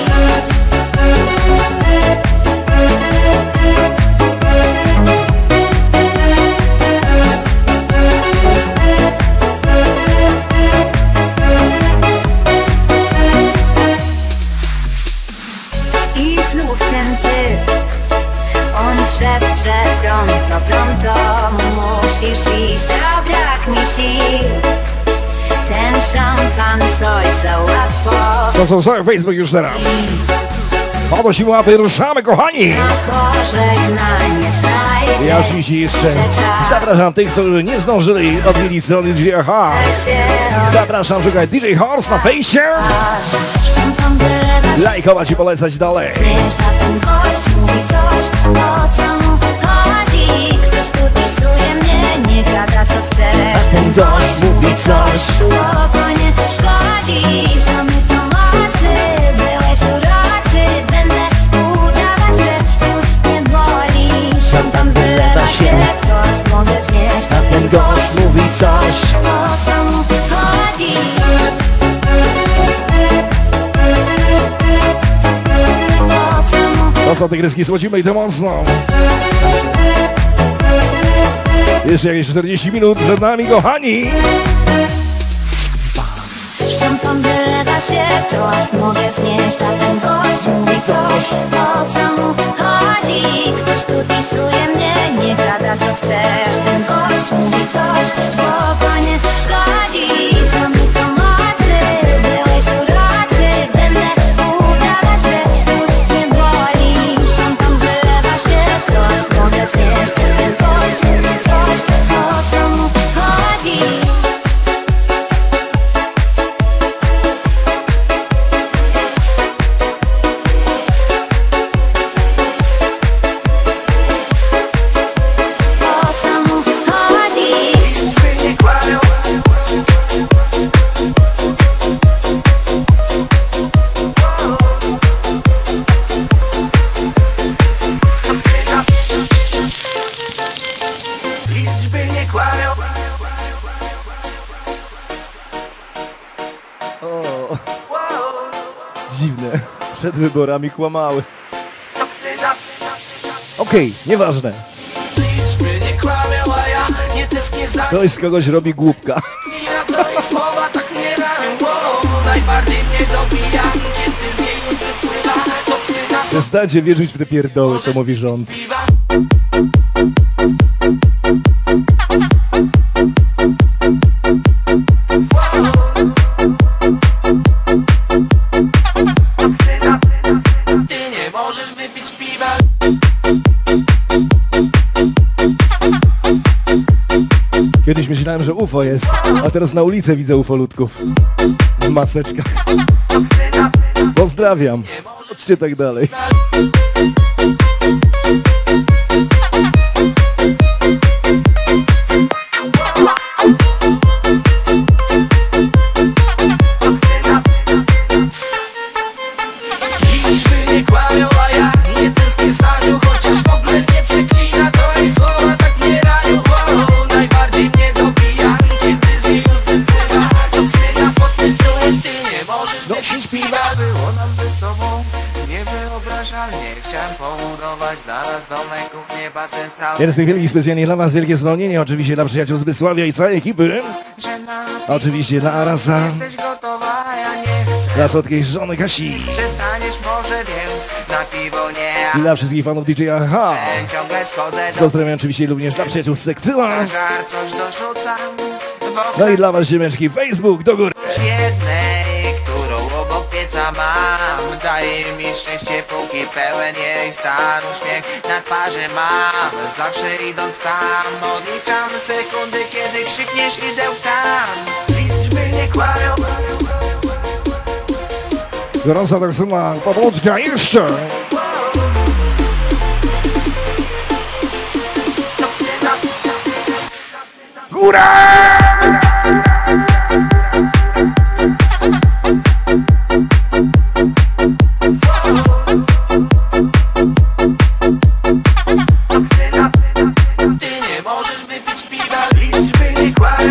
I znów ten typ, on szepcze pronto, pronto, musisz iść, a brak mi sił. Ten szampan coś za łatwo. To są cały Facebook już teraz. Podnosimy łapy, ruszamy, kochani! Na pożegnanie znajdę Ja oczywiście jeszcze zapraszam tych, którzy nie zdążyli odwiedzić strony D J H. się Zapraszam szukać D J Horse na fejsie, szampan wylewa się, lajkować i polecać dalej. a ten gość mówi coś, o co mu chodzi. Ktoś podpisuje mnie, nie gada co chce. Ten gość mówi coś, Spokojnie szkodzi. Zamykam oczy, byłeś uroczy, będę udawać, że już nie boli. Szampan wylewa się, toast mogę znieść, a ten gość mówi coś. o co mu chodzi. O co mu To co, tygryski, słodzimy i to mocno. Jeszcze jakieś czterdzieści minut przed nami, kochani. Szampan wylewa się, toast mogę wznieść, a ten gość mówi coś, o co mu chodzi. Ktoś tu pisuje mnie, nie gada co chce. Ten gość mówi coś, spokojnie szkodzi. Zamykam oczy, byłeś uroczy, będę udawać, że już nie boli. Szampan wylewa się, toast mogę wznieść, a ten gość mówi coś, o co mu chodzi. O co mu chodzi? Liczby nie kłamią. Dziwne. Przed wyborami kłamały. Okej, nieważne. Liczby nie kłamią, a ja nie tęsknię za Ktoś z kogoś robi głupka. nimi, a to ich słowa tak mnie ranią. Wow, najbardziej mnie dobija, kiedy z niej już wypływa toksyna. Przestańcie wierzyć w te pierdoły, co mówi rząd. Piwa. Ty nie możesz wypić piwa. Kiedyś myślałem, że U F O jest, a teraz na ulicę widzę ufolutków w maseczkach. Pozdrawiam. Chodźcie tak dalej. Liczby nie kłamią, a ja nie tęsknię za nią. Chociaż w ogóle nie przeklina, to jej słowa tak mnie ranią. Wow, najbardziej mnie dobija, kiedy z niej już wypływa toksyna pod tytułem ty nie możesz wypić piwa. Było nam ze sobą niewyobrażalnie. Chciałem pobudować dla nas domek, kuchnię, basen, cały. Jeden z tych wielkich specjalnie dla was, wielkie zwolnienie, oczywiście dla przyjaciół z Bysławia i całej ekipy. Że na Oczywiście dla Arasa. jesteś gotowa, a ja nie chcę. Dla słodkiej żony Kasi. Przestaniesz może, więc na piwo nie. I dla wszystkich fanów D J Aha. Ciągle schodzę do Pozdrawiam oczywiście również dla przyjaciół z Sekcyla. żar, coś dorzucam. No i dla was ziemeczki Facebook do góry. Jednej, którą obok pieca mam. Daje mi szczęście, póki pełen jej stan. Uśmiech na twarzy mam, zawsze idąc tam. Odliczam sekundy, kiedy krzykniesz idę tam. Liczby nie kłamią. Gorąca tak sama powódka jeszcze. Góra! Ty nie możesz wypić piwa, liczby nie kłamią.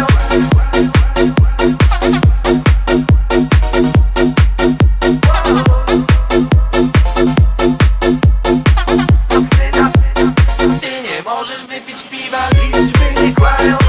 Ty nie możesz wypić piwa, liczby nie kłamią.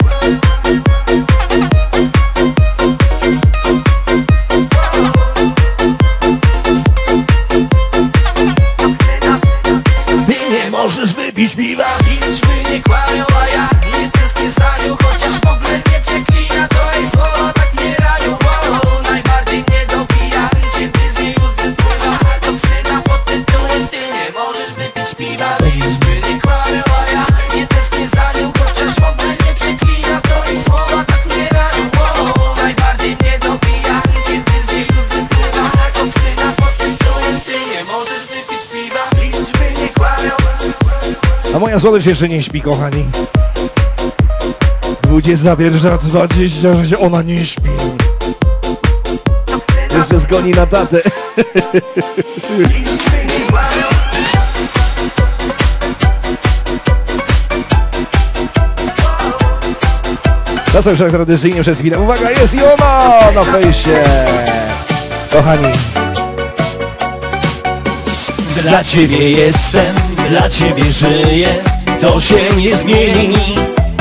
Ty nie możesz wypić piwa. Liczby nie kłamią, a ja nie tęsknię za nią. Chociaż w ogóle nie przeklina, to jej słowa tak nie ranią. Wow, najbardziej mnie dobija, kiedy z jej ust wypływa toksyna pod tytułem ty nie możesz wypić piwa. Liczby nie kłamią, a ja nie tęsknię za nią. Chociaż w ogóle nie przeklina, to jej słowa tak nie ranią. Wow, najbardziej mnie dobija, kiedy z jej ust wypływa toksyna pod tytułem ty nie możesz wypić piwa. Liczby nie kłamią. A moja słodycz jeszcze nie śpi, kochani. dwudziesta pierwsza dwadzieścia sześć, ona nie śpi. Jeszcze zgoni na tatę. Czasem wszak tradycyjnie przez chwilę. Uwaga, jest i ona na fejsie. Kochani. Dla ciebie jestem, dla ciebie żyję, to się nie zmieni.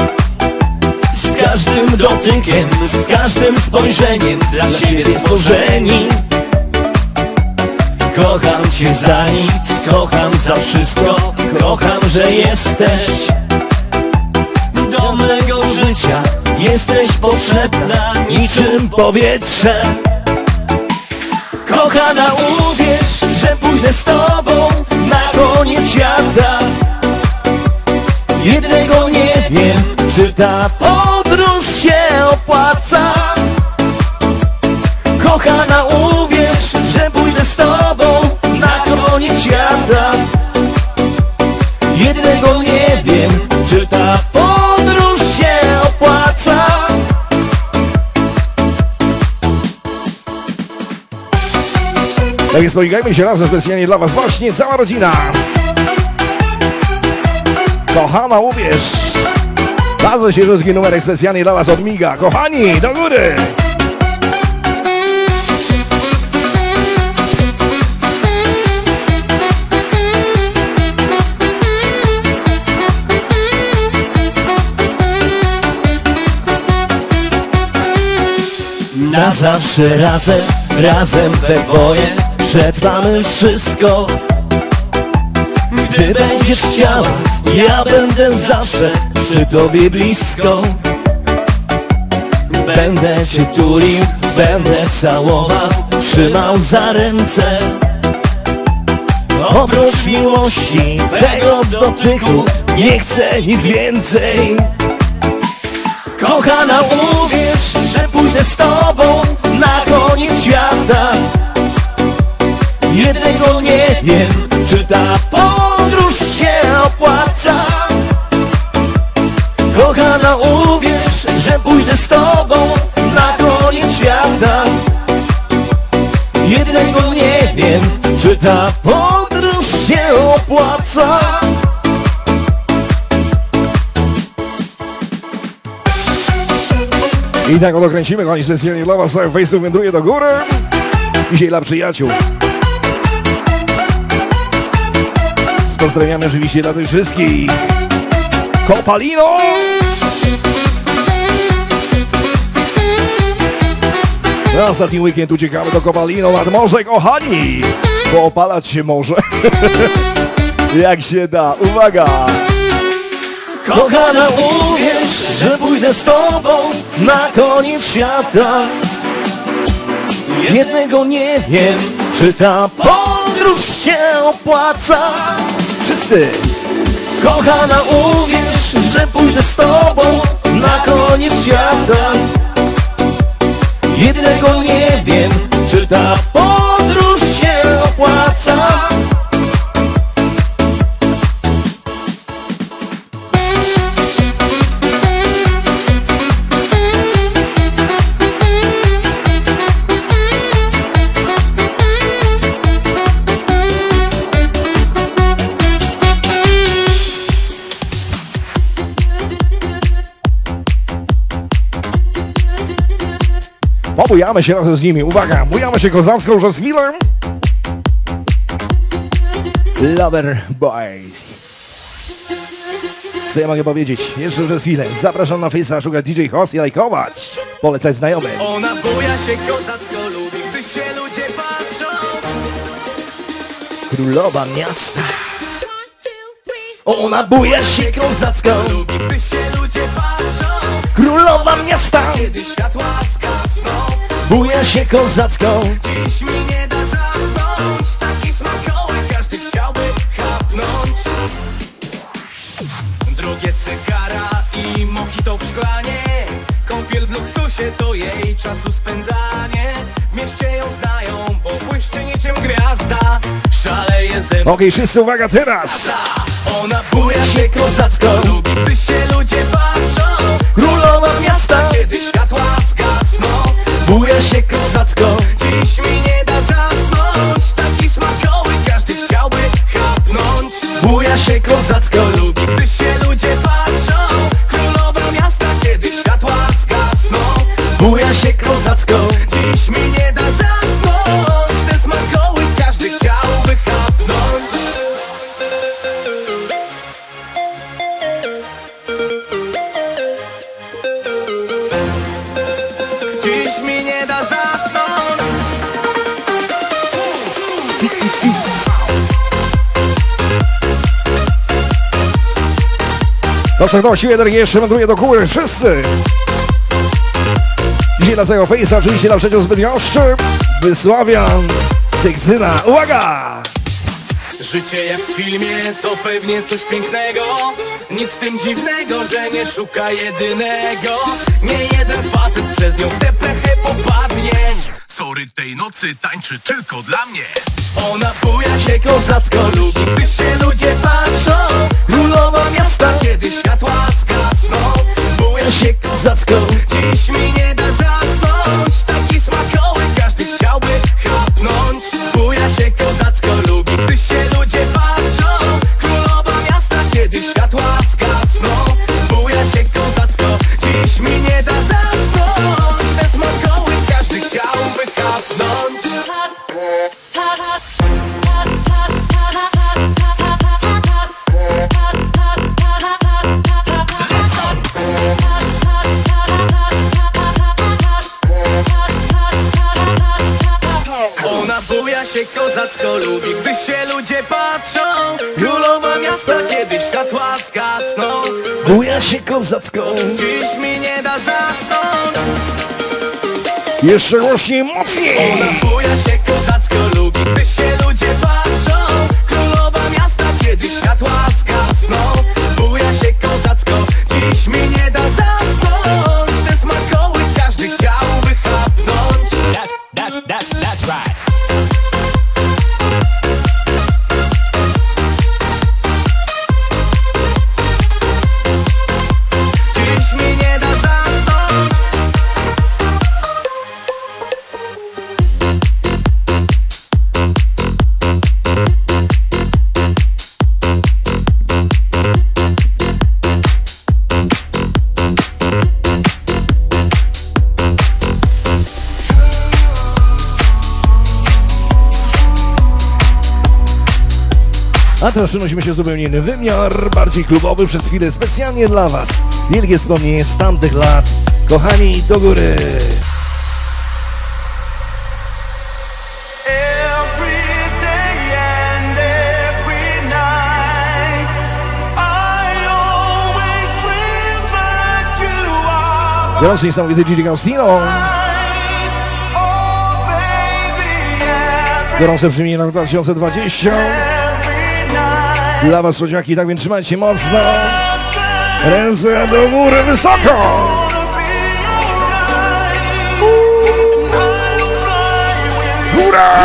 Z każdym dotykiem, z każdym spojrzeniem, dla ciebie stworzeni. Kocham cię za nic, kocham za wszystko, kocham, że jesteś. Do mego życia jesteś potrzebna, niczym powietrze. Kochana, uwierz, że pójdę z tobą na koniec świata. Jednego nie wiem, czy ta podróż się opłaca. Kochana, uwierz, że pójdę z tobą na koniec świata. Jednego nie wiem, czy ta podróż się opłaca. Tak więc spotkajmy się razem specjalnie dla was właśnie cała rodzina. Kochana, uwierz. Bardzo świeżutki numerek specjalnie dla was od Miga. Kochani, do góry! Na zawsze razem, razem we dwoje przetrwamy wszystko. Gdy będziesz chciała, ja będę zawsze przy tobie blisko. Będę cię tulił, będę całował, trzymał za ręce. Oprócz miłości, tego dotyku, nie chcę nic więcej. Kochana, uwierz, że pójdę z tobą na koniec świata. Jednego nie wiem, czy ta podróż się opłaca. Kochana, uwierz, że pójdę z tobą na koniec świata. Jednego nie wiem, czy ta podróż się opłaca. I tak oto kręcimy, kochani, specjalnie dla was cały Facebook wędruje do góry. Dzisiaj dla przyjaciół. Pozdrawiamy oczywiście dla tych wszystkich. Kopalino! Na ostatni weekend uciekamy do Kopalino nad morze, kochani! Poopalać się może. Jak się da, uwaga! Kochana, uwierz, że pójdę z tobą na koniec świata. Jednego nie wiem, czy ta podróż się opłaca. Wszyscy! Kochana, uwierz, że pójdę z tobą na koniec świata. Jednego nie wiem, czy ta podróż się opłaca. Pobujamy się razem z nimi. Uwaga, bujamy się kozacką już z Willem. Lover Boys. Co ja mogę powiedzieć? Jeszcze przez chwilę. Zapraszam na Face'a, szukać D J Hoss i lajkować. Polecać znajomym. Ona buja się kozacko, lubi, gdy się ludzie patrzą. Królowa miasta. Ona buja się kozacko, Lubi, gdy się ludzie patrzą. Królowa miasta. Kiedy światła zgasną, buja się kozacko. dziś mi nie da zasnąć. Taki smakołyk każdy chciałby chapnąć. Drogie cygara i mojito w szklanie. Kąpiel w luksusie to jej czasu spędzanie. W mieście ją znają, bo błyszczy niczym gwiazda. Szaleje ze mną. Okej, wszyscy uwaga teraz. Ona buja się kozacko, lubi, gdy się ludzie patrzą. Królowa miasta, Kiedy światła zgasną, buja się kozacko. dziś mi nie da zasnąć. Taki smakołyk każdy chciałby chapnąć. Buja się kozacko, Lubi, gdy się ludzie patrzą. Królowa miasta, kiedy światła zgasną, buja się kozacko. dziś mi nie da zasnąć. Ten smakołyk każdy chciałby chapnąć. Dziś mi nie da zasnąć. To co to siłę energii jeszcze wędruje do góry. Wszyscy! Dzisiaj dla całego Face'a, oczywiście na przeciw Bydgoszczy. Wysławiam Cyksyna. Uwaga! Życie jak w filmie to pewnie coś pięknego. Nic w tym dziwnego, że nie szuka jedynego. Nie jeden facet przez nią w deprechę popadnie. Sorry, tej nocy tańczy tylko dla mnie. Ona buja się kozacko, lubi, gdy się ludzie patrzą. Królowa miasta, Kiedy światła zgasną, buja się się kozacko. dziś mi nie da zasnąć. Taki smakołyk każdy chciałby chapnąć. Buja się kozacko, lubi, gdy się ludzie patrzą. Królowa miasta, kiedy światła zgasną, buja się kozacko, dziś mi nie da zasnąć. Ten smakołyk każdy chciałby chapnąć. Ona buja się kozacko, lubi, gdy się ludzie patrzą. Królowa miasta, kiedy światła zgasną, Buja się kozacko. dziś mi nie da zasnąć. Jeszcze głośniej, mocniej! Ona buja się kozacko, lubi, gdy się ludzie patrzą. Królowa miasta, kiedy światła zgasną, buja się kozacko, dziś mi nie da zasnąć. Ten smakołyk każdy chciałby chapnąć. Dziś mi nie da zasnąć. A teraz przenosimy się w zupełnie inny wymiar, bardziej klubowy, przez chwilę specjalnie dla Was. Wielkie wspomnienie z tamtych lat. Kochani, do góry! Gorący niesamowity Gigi Gaustino. Gorące brzmienie na dwa tysiące dwudziesty. Dla was słodziaki, tak więc trzymajcie mocno. Ręce do góry wysoko. Góra!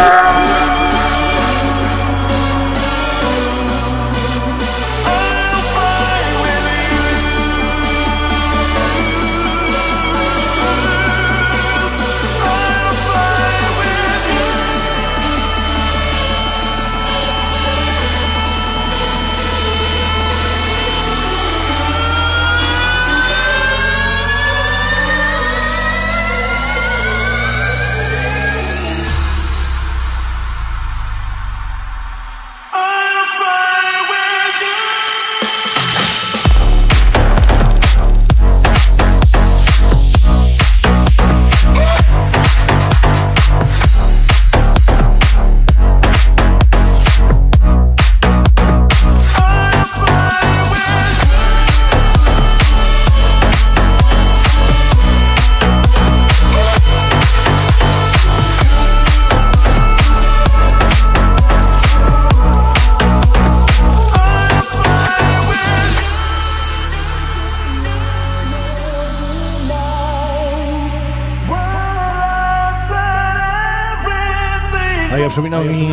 A ja przypominam mi,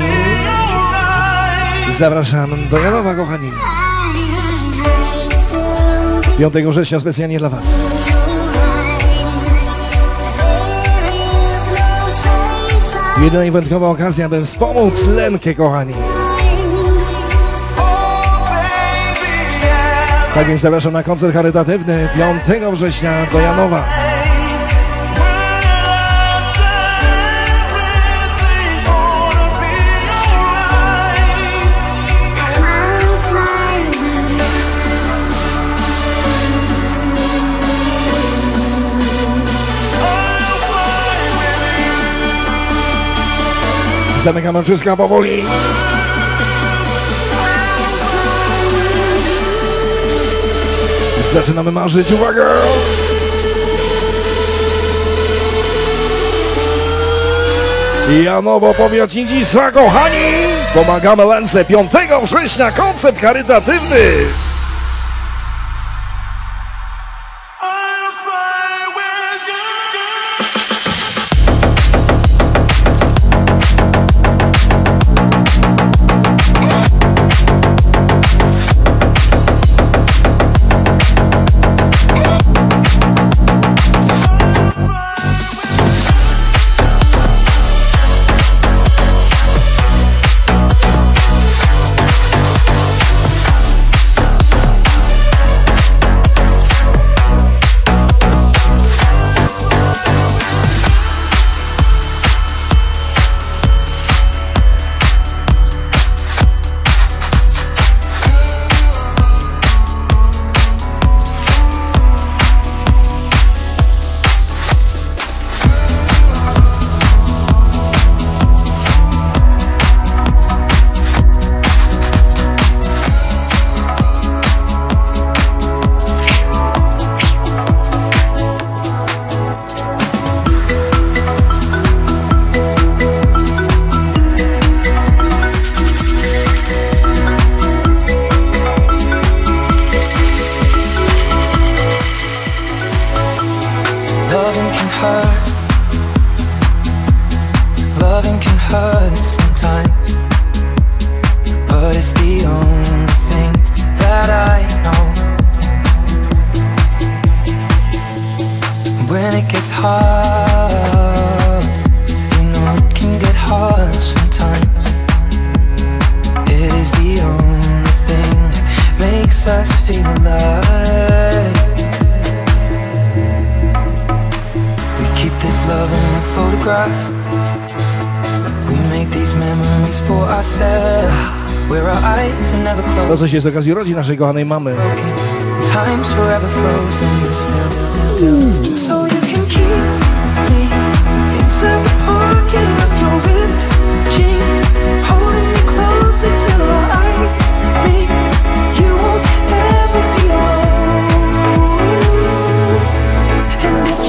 zapraszam do Janowa, kochani. piątego września specjalnie dla was. Jedyna i wyjątkowa okazja, by wspomóc Lenkę, kochani. Tak więc zapraszam na koncert charytatywny piątego września do Janowa. Zamykamy wszystko powoli. Zaczynamy marzyć, uwaga! Janowo, powiat Nidzisa, kochani! Pomagamy Lence, piątego września, koncert charytatywny! To coś jest z okazji urodzin naszej kochanej mamy. And if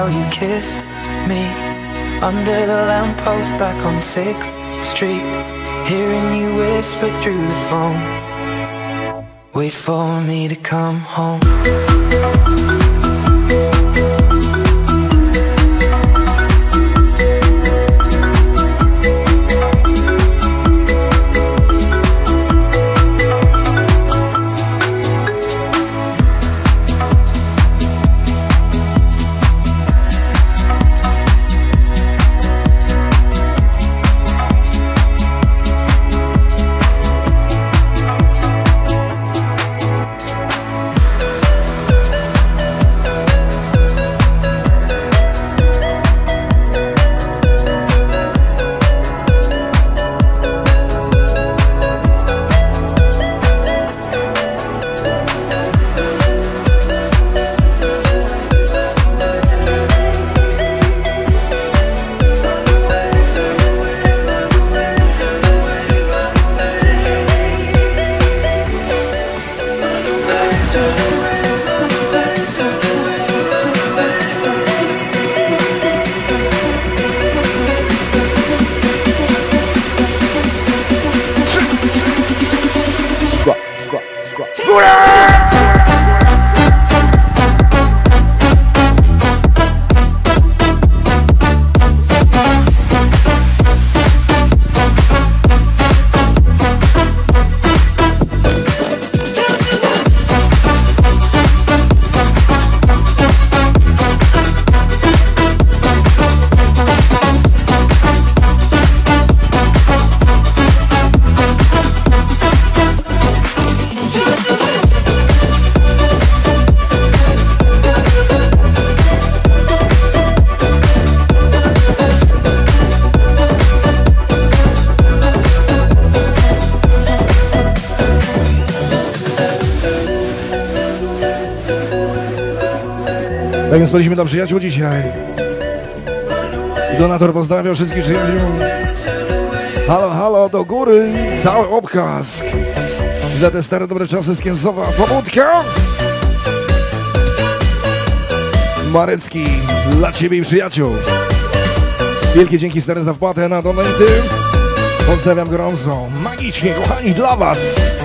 girl, you kissed me under the lamppost back on sixth street, hearing you whisper through the phone, wait for me to come home. Tak więc spaliśmy do przyjaciół dzisiaj. Donator pozdrawia wszystkich przyjaciół. Halo, halo, do góry. Cały obkask. Za te stare dobre czasy z Kęsowa. Pobudka. Marecki, dla ciebie i przyjaciół. Wielkie dzięki stare za wpłatę na donaty. Pozdrawiam gorąco. Magicznie, kochani, dla was.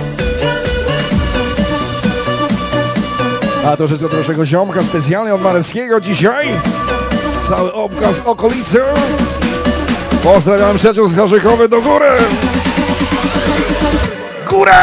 A to wszystko do naszego ziomka specjalnie od Mareckiego dzisiaj. Cały obkaz okolicy. Pozdrawiam przyjaciół z Harzykowy do góry. Górę!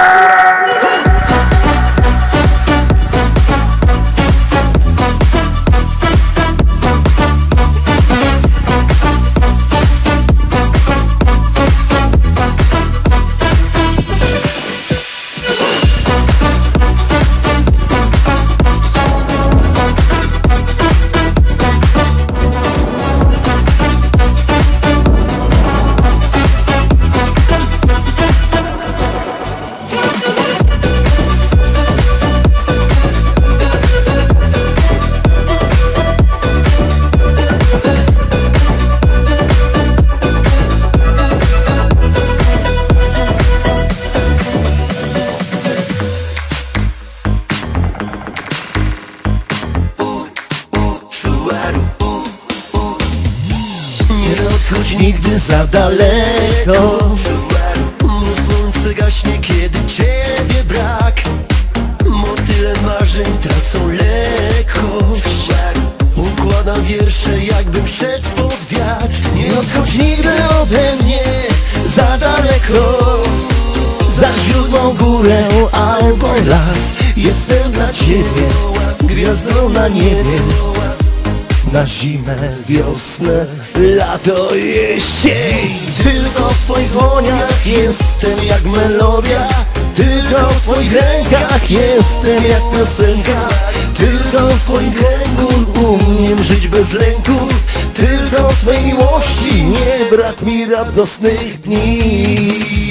Nigdy za daleko, bo słońce gaśnie, kiedy ciebie brak. Motyle marzeń tracą lekkość. Układam wiersze, jakbym szedł pod wiatr. Nie odchodź nigdy ode mnie za daleko, za siódmą górę albo las. Jestem dla ciebie gwiazdą na niebie. Na zimę, wiosnę, lato, jesień. Tylko w twoich dłoniach jestem jak melodia. Tylko w twoich rękach jestem jak piosenka. Tylko w twoim kręgu umiem żyć bez lęku. Tylko w twojej miłości nie brak mi radosnych dni.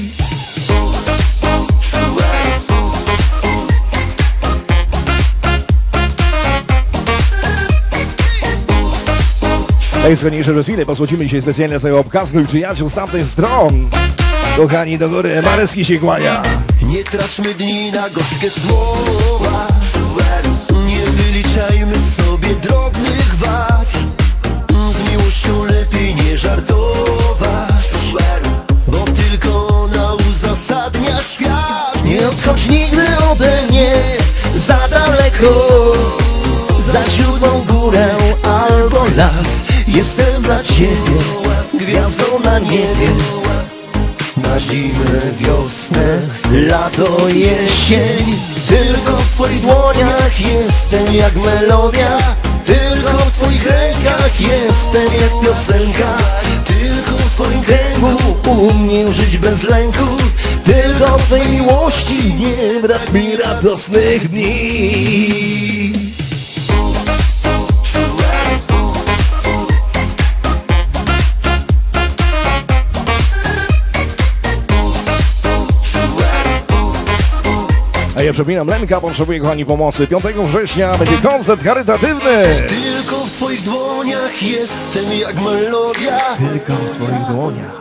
Najsłynniejsze rośliny posłuchimy dzisiaj specjalnie swojego obkazku i przyjaciół z tamtej stron. Kochani, do góry, Marecki się kłania. Nie traćmy dni na gorzkie słowa. Nie wyliczajmy sobie drobnych wad. żartować, bo tylko ona uzasadnia świat. Nie odchodź nigdy ode mnie za daleko, za siódmą górę albo las. Jestem dla ciebie gwiazdą na niebie. Na zimę, wiosnę, lato, jesień. Tylko w twoich dłoniach jestem jak melodia. Tylko w twoich rękach jestem jak piosenka. Tylko w twoim kręgu umiem żyć bez lęku. Tylko w twej miłości nie brak mi radosnych dni. A ja przypominam, Lenka potrzebuje, kochani, pomocy. piątego września będzie koncert charytatywny. Tylko w twoich dłoniach jestem jak melodia. Tylko w twoich dłoniach.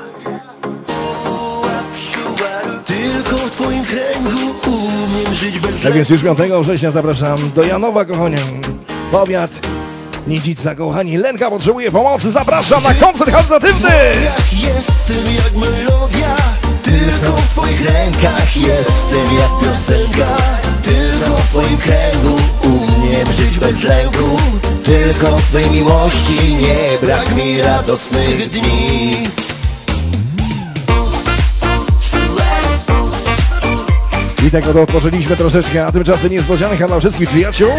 Tylko w twoim kręgu umiem żyć bez Tak więc już piątego września zapraszam do Janowa, kochani. Powiat Nidzica, kochani. Lenka potrzebuje pomocy. Zapraszam na koncert charytatywny. Jestem jak melodia. Tylko w twoich rękach jestem jak piosenka. Tylko w twoim kręgu umiem żyć bez lęku. Tylko w twej miłości nie brak mi radosnych dni. I tak oto odpoczęliśmy troszeczkę, a tymczasem niespodzianka dla wszystkich przyjaciół.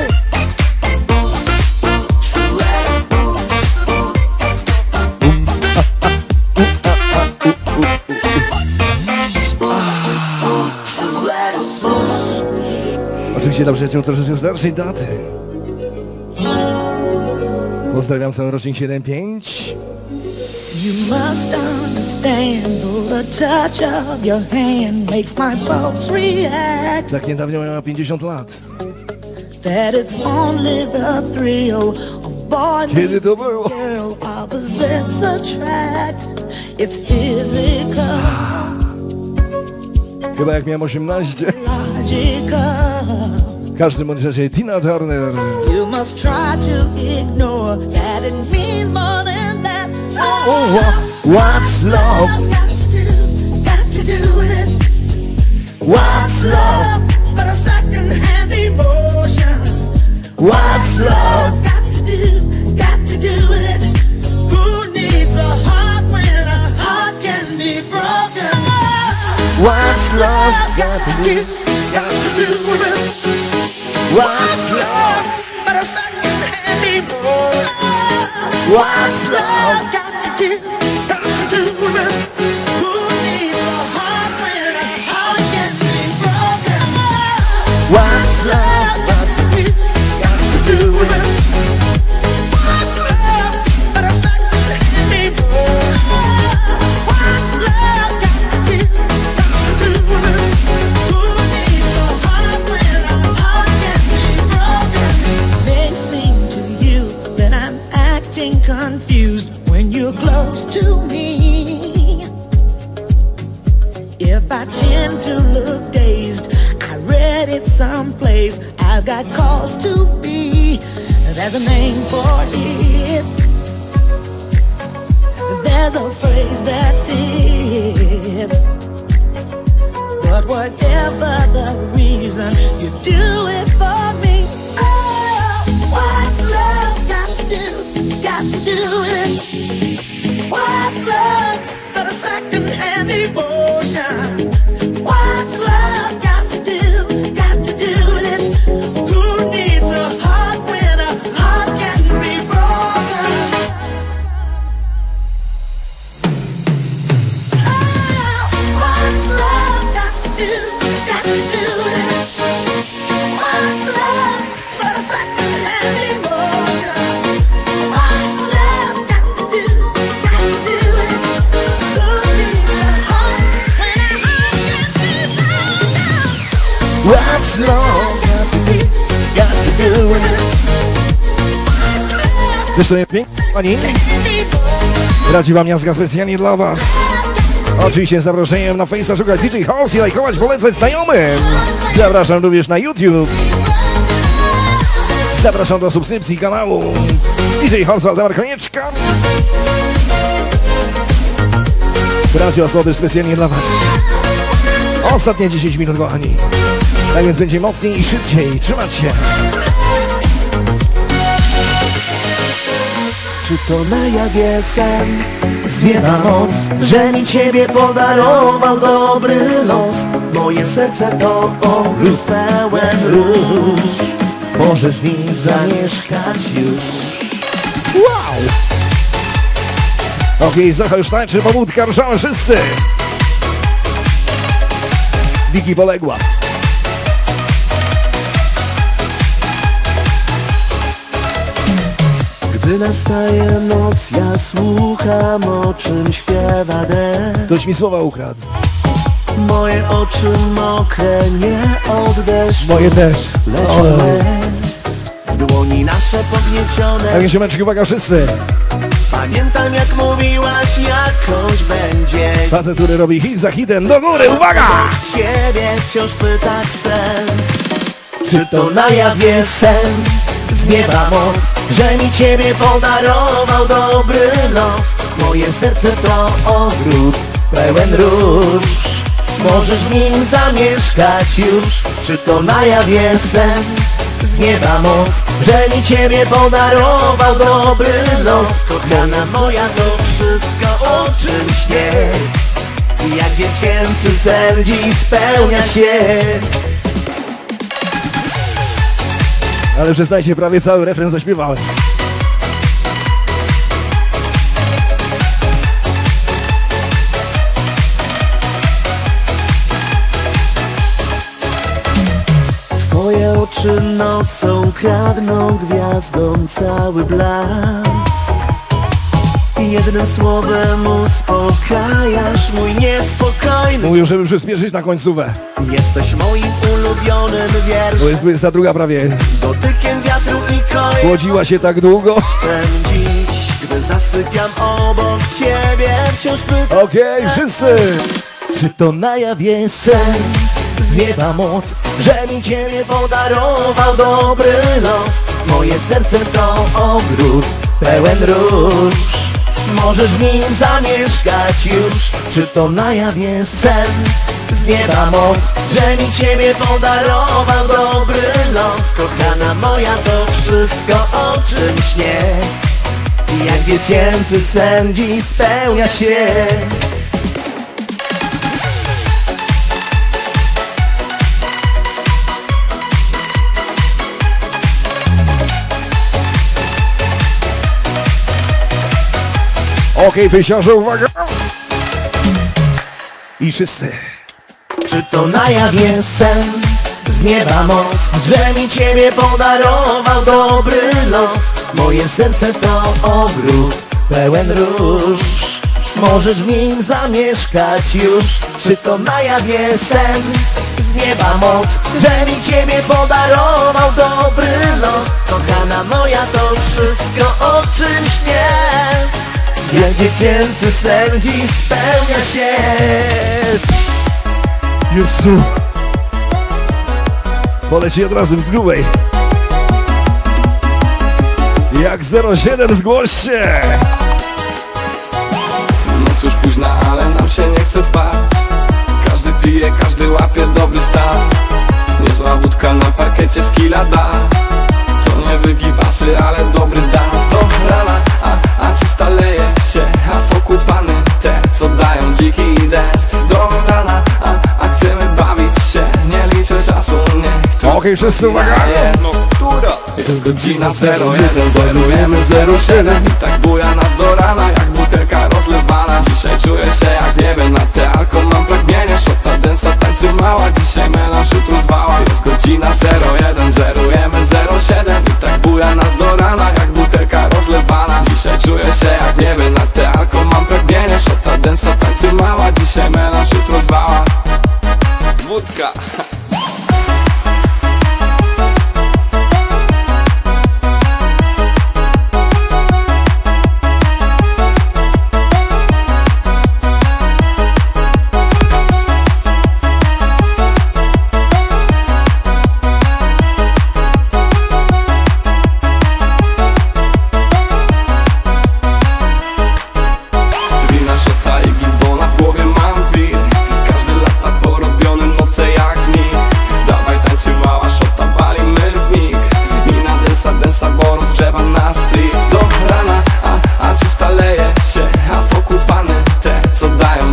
Oczywiście dla przyjaciół troszeczkę starszej daty. Pozdrawiam cały rocznik siedem pięć. You must understand, though the touch of your hand makes my pulse react. Tak niedawno miała pięćdziesiąt lat. That it's only the thrill of boy Kiedy to było? girl opposites attract. It's physical, Chyba jak miałem osiemnaście. logical. Każdy bądź razie Tina Turner. You must try to ignore that it means more than that. Oh, what's love? Got to do, got to do with it. What's love? But a second-hand emotion. What's love? Got to do, got to do with it. Who needs a heart when a heart can be broken? What's love? Got to do, got to do with it. What's love? But a second-hand emotion. What's love? Got to do, got to do with it. Who needs a heart when a heart can be broken? What's love? Got to do, got to do with it. What's love? But a second-hand emotion. What's love? Got to do, got to do with it. Who needs a heart when a heart can be broken? May seem to you that I'm acting confused when you're close to me. If I tend to look dazed, I read it someplace. I've got cause to be. There's a name for it. There's a phrase that fits. But whatever the reason, you do it for me. Oh, what's love got to do? Got to do it. What's love but a second-hand emotion? What's love got to do? Got to do with it. Who needs a heart when a heart can be broken? Oh, what's love got to do? Got to do with it. What's love but a second-hand emotion? What's love got to do? Got to do with it. Who needs a heart when a heart can be broken? What's love? Got to do with it. Wiesz, to jest pięknie, pani? Prawdziwa miazga specjalnie dla was. Oczywiście z zaproszeniem na Face'a szukać D J House i lajkować, polecać znajomym. Zapraszam również na YouTube. Zapraszam do subskrypcji kanału D J House Waldemar Konieczka. Radio Słodycz specjalnie dla was. Ostatnie dziesięć minut, kochani. Tak więc będzie mocniej i szybciej. Trzymać się. Czy to na jawie sen z nieba moc, że mi ciebie podarował dobry los? Moje serce to ogród pełen róż, możesz w nim zamieszkać już. Wow! Okej, okay, Zacha już tańczy, pobudka, ruszamy wszyscy. Wiki poległa. Gdy nastaje noc, ja słucham, o czym śpiewa deszcz. Ktoś mi słowa ukradł. Moje oczy mokre, nie od deszczu. Moje też. Lecz łez w dłoni nasze pogniecione. Tak, ziomeczki, uwaga wszyscy. Pamiętam, jak mówiłaś, jakoś będzie. Facet, który robi hit za hitem, do góry, uwaga! Ciebie wciąż pytać sen. Czy to na jawie sen z nieba moc, że mi ciebie podarował dobry los? Moje serce to ogród pełen róż, możesz w nim zamieszkać już. Czy to na jawie sen z nieba moc, że mi ciebie podarował dobry los? Kochana moja, to wszystko, o czym śnię, jak dziecięcy sen dziś spełnia się. Ale przyznajcie, prawie cały refren zaśpiewałem. Twoje oczy nocą kradną gwiazdom cały blask. Jednym słowem uspokajasz mój niespokojny. Mówił, żeby przyspieszyć na końcówę. Jesteś moim ulubionym wierszem. To jest dwudziesta druga prawie. Dotykiem wiatru i koi. Chłodziła się tak długo. Dziś, gdy zasypiam obok ciebie, wciąż pytam. Okej, okay, wszyscy. Czy to na jawie sen z nieba moc, że mi ciebie podarował dobry los? Moje serce to ogród pełen róż, możesz w nim zamieszkać już. Czy to na jawie sen z nieba moc, że mi ciebie podarował dobry los? Kochana moja, to wszystko, o czym śnię, jak dziecięcy sen dziś spełnia się. Okej, okay, wysiarze, uwaga! I wszyscy. Czy to na jawie sen z nieba moc, że mi ciebie podarował dobry los? Moje serce to ogród pełen róż, możesz w nim zamieszkać już. Czy to na jawie sen z nieba moc, że mi ciebie podarował dobry los? Kochana moja, to wszystko, o czym śnię, jak dziecięcy sen dziś spełnia się. Jezu. Poleci od razu z grubej. Jak zero siedem zgłoście. Noc już późna, ale nam się nie chce spać. Każdy pije, każdy łapie dobry stan. Niezła wódka na parkiecie z kila da. To nie wygibasy, ale dobry dans. Do rana, a, a czysta leje się, a wokół pany te, co dają dziki dance. Do rana, a, a chcemy bawić się, nie liczę czasu, niech to. Okej, okay, wszyscy uwaga! No, która? Jest godzina zero jeden, zerujemy zero siedem. I tak buja nas do rana, jak butelka rozlewana. Dzisiaj czuję się jak nie wiem, na te alko mam pragnienie. Szota densa, tańczy mała, dzisiaj melanż jutro zwała. Jest godzina zero jeden, zerujemy zero siedem. I tak buja nas do rana, jak butelka rozlewana. Dzisiaj czuję się jak nie wiem, na te alko mam pragnienie. Szota densa, tańczy mała, dzisiaj melanż jutro zwała. Wódka.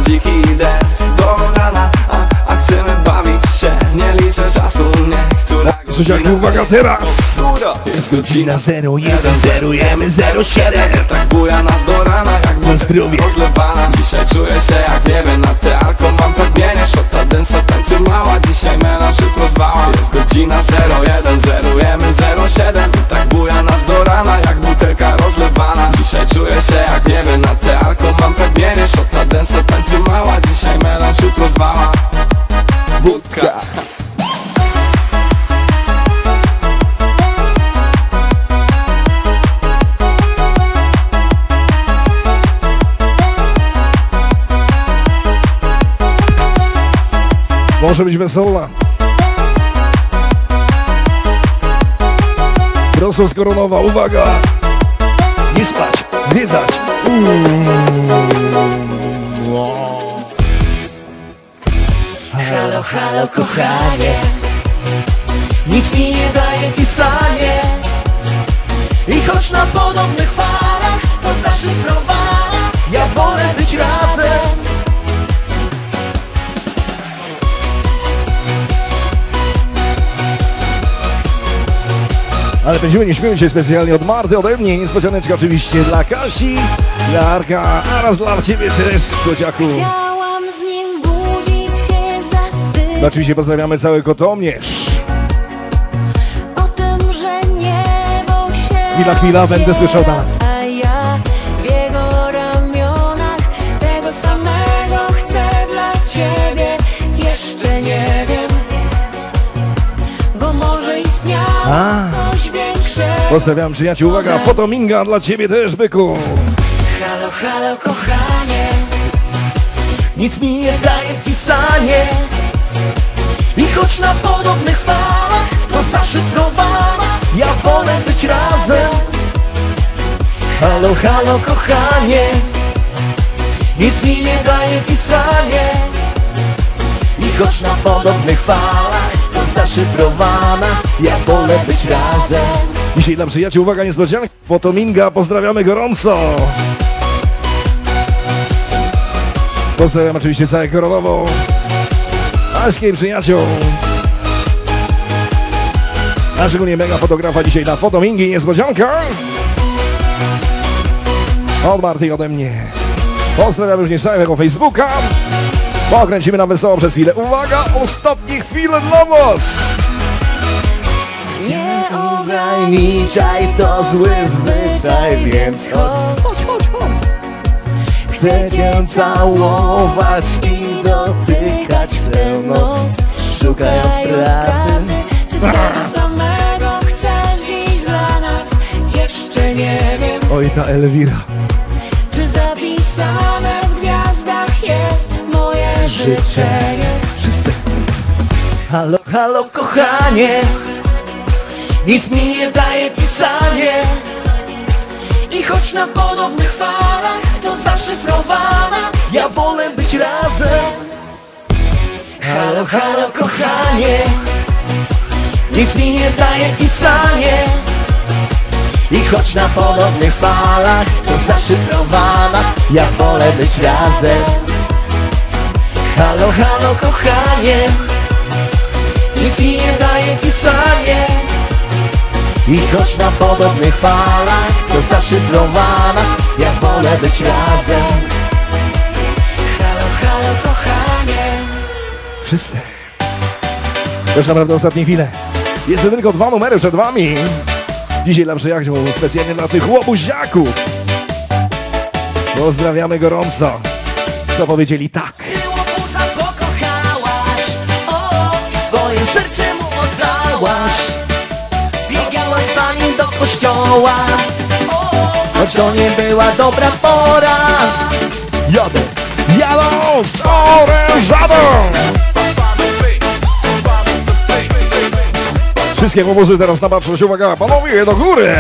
dziki dance do rana, a, a chcemy bawić się. Nie liczę czasu, nie, która Słuchajcie, uwaga teraz! Jest godzina zero jeden, zerujemy zero siedem. tak buja nas do rana, jak Na zdrowie. rozlewana. Dzisiaj czuję się jak nie wiem, na te alko mam pragnienie. Szota densa, tańczy mała, dzisiaj melanż, jutro zwała. Jest godzina zero jeden, zerujemy zero siedem. I tak buja nas do rana, jak butelka rozlewana. Dzisiaj czuję się jak nie wiem, na te alko mam pragnienie. Szota densa, tańczy mała, dzisiaj melanż, jutro zwała. Budka. Może być wesoła. Prosto z Koronowa, uwaga! Nie spać, zwiedzać. Halo, halo kochanie, nic mi nie daje pisanie. I choć na podobnych falach to zaszyfrowane, ja wolę być razem. Ale będziemy nie śmieli się specjalnie od Marty, ode mnie. Niespodzianeczka oczywiście dla Kasi, dla Arka, a raz dla ciebie też, kociaku. Chciałam z nim budzić się, zasypiać. Oczywiście pozdrawiamy cały Kotomierz. O tym, że niebo się Chwila, chwila, będę słyszał nas. A ja w jego ramionach tego samego chcę dla ciebie. Jeszcze nie wiem, bo może istniało A. coś większego. Pozdrawiam przyjaciół, uwaga, fotominga dla ciebie też, byku. Halo, halo kochanie, nic mi nie daje pisanie. I choć na podobnych falach to zaszyfrowane, ja wolę być razem. Halo, halo kochanie, nic mi nie daje pisanie. I choć na podobnych falach to zaszyfrowana, ja wolę być razem. Dzisiaj dla przyjaciół, uwaga, niespodzianka. Fotominga, pozdrawiamy gorąco. Pozdrawiam oczywiście całe Koronowo. Pańskiej przyjaciół. A szczególnie mega fotografa dzisiaj dla Fotomingi, niespodzianka. Od Marty i ode mnie. Pozdrawiam również całego Facebooka. Pokręcimy na wesoło przez chwilę. Uwaga, ostatnie chwile dla was. Nie Ograniczaj, to zły zwyczaj, więc chodź, chodź, chodź, chodź. Chcę cię całować i dotykać w tę noc, szukając prawdy. Czy tego samego chcesz dziś dla nas? Jeszcze nie wiem, Oj, ta Elwira. czy zapisane w gwiazdach jest moje życzenie. Wszyscy. Halo, halo kochanie, nic mi nie daje pisanie. I choć na podobnych falach to zaszyfrowana, ja wolę być razem. Halo, halo kochanie, nic mi nie daje pisanie. I choć na podobnych falach to zaszyfrowana, ja wolę być razem. Halo, halo kochanie, nic mi nie daje pisanie. I choć na podobnych falach to zaszyfrowana, ja wolę być razem. Halo, halo kochanie. Wszyscy. To już naprawdę ostatnie chwile. Jeszcze tylko dwa numery przed wami. Dzisiaj dla przyjaciół, specjalnie dla tych łobuziaków. Pozdrawiamy gorąco. Co powiedzieli tak. Ty łobuza pokochałaś, o, i swoje serce mu oddałaś. Biegałaś za nim do kościoła, o, choć to nie była dobra pora. Jadę, jadą z orężadą. Wszystkie łobuzy teraz na baczność, uwaga, panowie, do góry.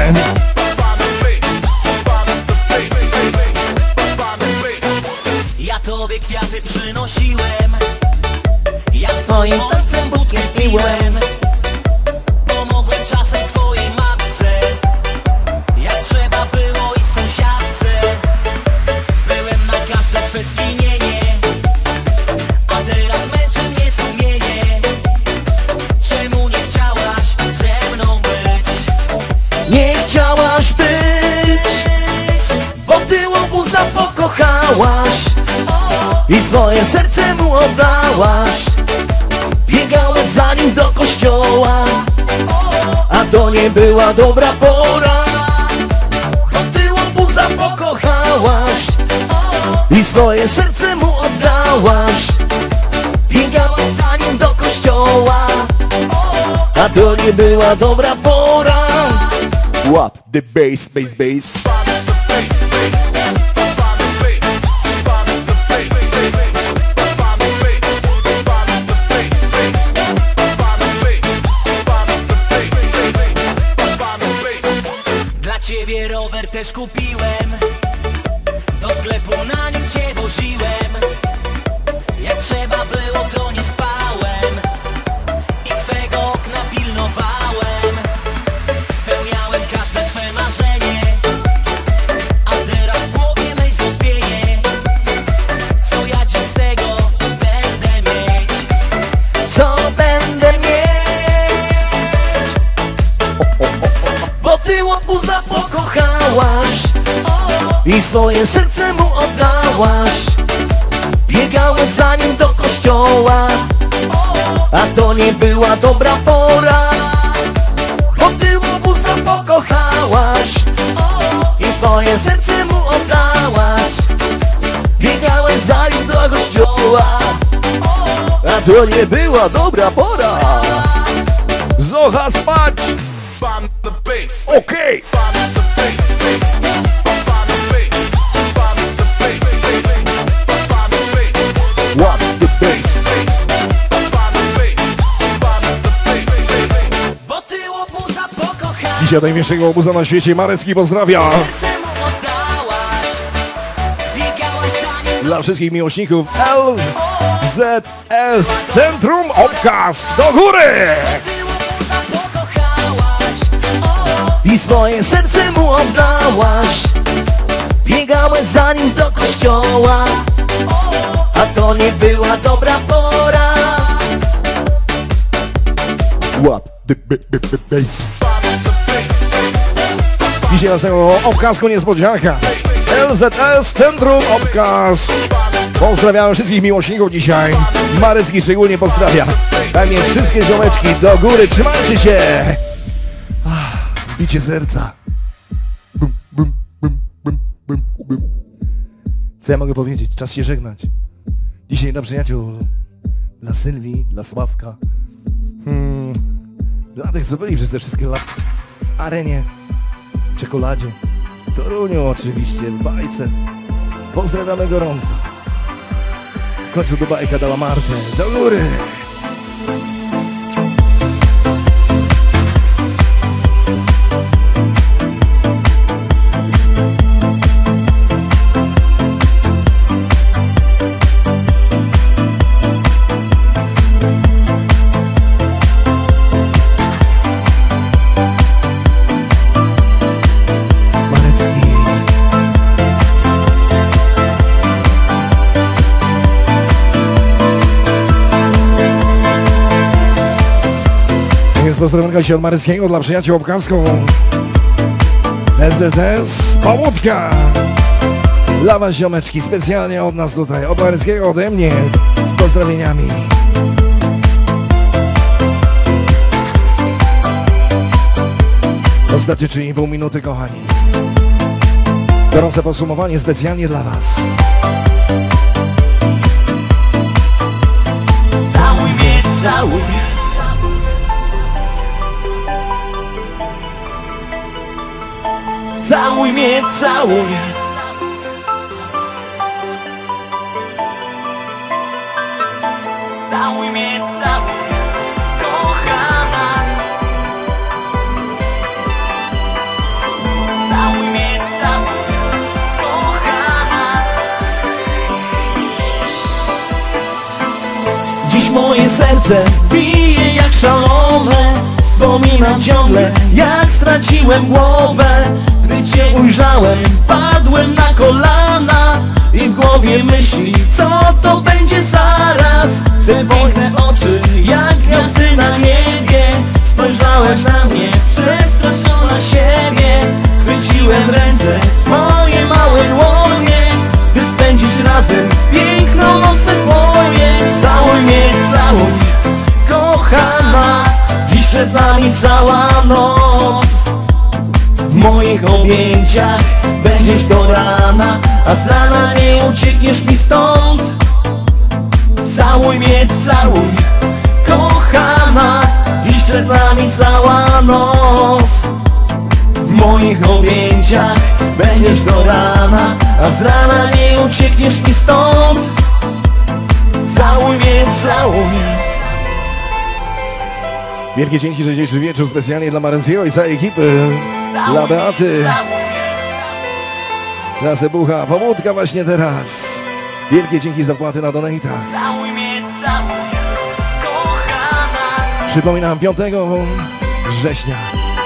Ja tobie kwiaty przynosiłem, ja swoim ojcem bukiem piłem. Pomogłem czasem twojej matce, jak trzeba było i sąsiadce. Byłem na każde twe skinienie, i swoje serce mu oddałaś. Biegałeś za nim do kościoła, a to nie była dobra pora, bo ty łobuza pokochałaś i swoje serce mu oddałaś. Biegałeś za nim do kościoła, a to nie była dobra pora. Łap the bass, bass, bass. Dla ciebie rower też kupiłem, do sklepu na nim cię woziłem. Jak trzeba było, to nie spałem i twego okna pilnowałem. Spełniałem każde twe marzenie, a teraz w głowie myśl zwątpienie. Co ja dziś z tego będę mieć? Co będę mieć? Bo ty łobuza pokochałaś i swoje serce mu oddałaś. Biegałeś za nim do kościoła, a to nie była dobra pora, bo ty łobuza pokochałaś i swoje serce mu oddałaś. Biegałeś za nim do kościoła, a to nie była dobra pora. Zocha spać! Okej! What the bass? Bo ty łobuza pokochałaś, Dzisiaj największego obuza na świecie, Marecki pozdrawia. serce mu oddałaś. Biegałeś za nim Dla wszystkich miłośników L Z S Centrum Obkask do góry! i swoje serce mu oddałaś. Biegałeś za nim do kościoła, a to nie była dobra pora. Łap the b- b- b- bass. Dzisiaj na samego Obkasku niespodzianka. L Z S Centrum Obkask. Pozdrawiam wszystkich miłośników dzisiaj. Marecki szczególnie pozdrawia. Tak więc wszystkie ziomeczki do góry, trzymajcie się! Ach, bicie serca. Bum, bum, bum, bum, bum, bum. Co ja mogę powiedzieć? Czas się żegnać. Dzisiaj dla przyjaciół, dla Sylwii, dla Sławka, hmm, dla tych, co byli przez te wszystkie lata w arenie, w czekoladzie, w Toruniu oczywiście, w bajce. Pozdrawiamy gorąco. W końcu do bajka dała Martę. Do góry! Pozdrowionka się od Mareckiego dla przyjaciół Obkaską. S Z S Powódka. Dla was ziomeczki, specjalnie od nas tutaj, od Mareckiego, ode mnie, z pozdrowieniami. Ostatnie trzy i pół minuty, kochani. Gorące podsumowanie specjalnie dla was. Całuj mnie, całuj. Całuj mnie, całuj. Całuj mnie, całuj, kochana. Całuj mnie, całuj, kochana. Dziś moje serce bije jak szalone. Wspominam ciągle, jak straciłem głowę. Gdy cię ujrzałem, padłem na kolana i w głowie myśli, co to będzie zaraz. Te piękne oczy, jak gwiazdy na niebie. Spojrzałeś na mnie, przestraszona siebie. Chwyciłem ręce, twoje małe dłonie, by spędzić razem piękną cała noc. W moich objęciach będziesz do rana, a z rana nie uciekniesz mi stąd. Całuj mnie, całuj, kochana, dziś przed nami cała noc. W moich objęciach będziesz do rana, a z rana nie uciekniesz mi stąd. Całuj mnie, całuj. Wielkie dzięki, że dzisiejszy wieczór specjalnie dla Marenciego i całej ekipy. Dla Beaty, dla Sebucha, pobudka właśnie teraz. Wielkie dzięki za wpłaty na donatach. Przypominam, piątego września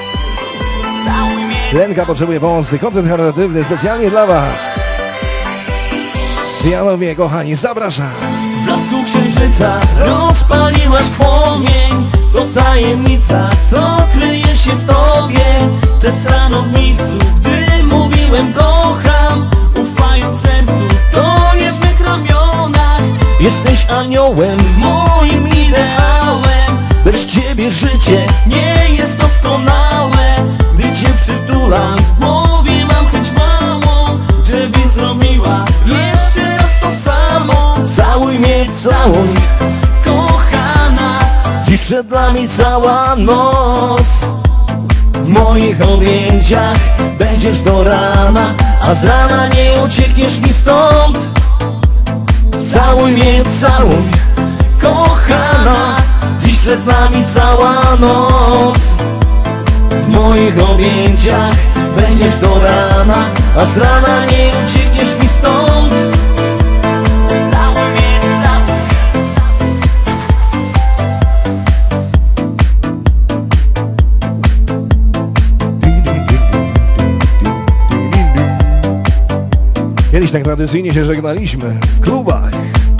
Lenka potrzebuje pomocy. Koncert charytatywny specjalnie dla was. Janowie, kochani, zapraszam. W blasku księżyca rozpaliłaś płomień. To tajemnica, co kryje się w tobie. Przez rano w miejscu, gdy mówiłem kocham, ufając sercu, to nie w mych ramionach. Jesteś aniołem, moim ideałem. Bez ciebie życie nie jest doskonałe. Gdy cię przytulam, w głowie mam chęć małą, żebyś zrobiła jeszcze raz to samo. Całuj mnie, całuj, kochana, dziś przed nami cała noc. W moich objęciach będziesz do rana, a z rana nie uciekniesz mi stąd. Całuj mnie, całuj, kochana, dziś przed nami cała noc. W moich objęciach będziesz do rana, a z rana nie uciekniesz mi stąd. Całuj mnie, całuj. Kiedyś tak tradycyjnie się żegnaliśmy w klubach.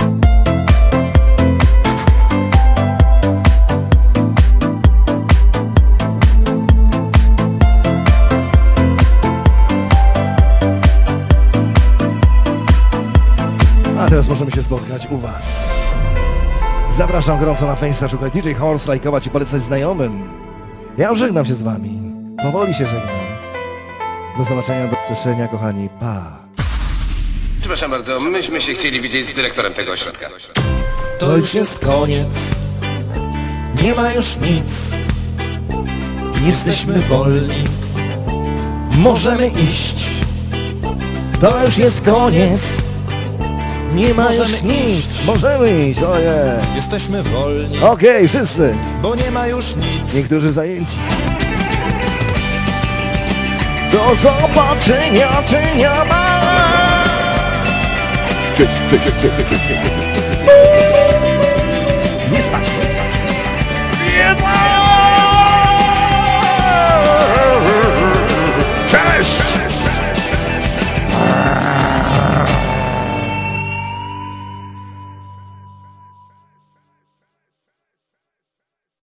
A teraz możemy się spotkać u was. Zapraszam gorąco na Face'a, szukać D J Horse, lajkować i polecać znajomym. Ja żegnam się z wami. Powoli się żegnam. Do zobaczenia, do usłyszenia, kochani. Pa. Przepraszam bardzo, myśmy się chcieli widzieć z dyrektorem tego ośrodka. To już jest koniec. Nie ma już nic. Jesteśmy wolni. Możemy iść. To już jest koniec. Nie ma Możemy już nic. iść. Możemy iść, oje. Jesteśmy wolni. Okej, okay, wszyscy. Bo nie ma już nic. Niektórzy zajęci. Do zobaczenia, czynia ma. Cześć, cześć, cześć, cześć, cześć, cześć, cześć.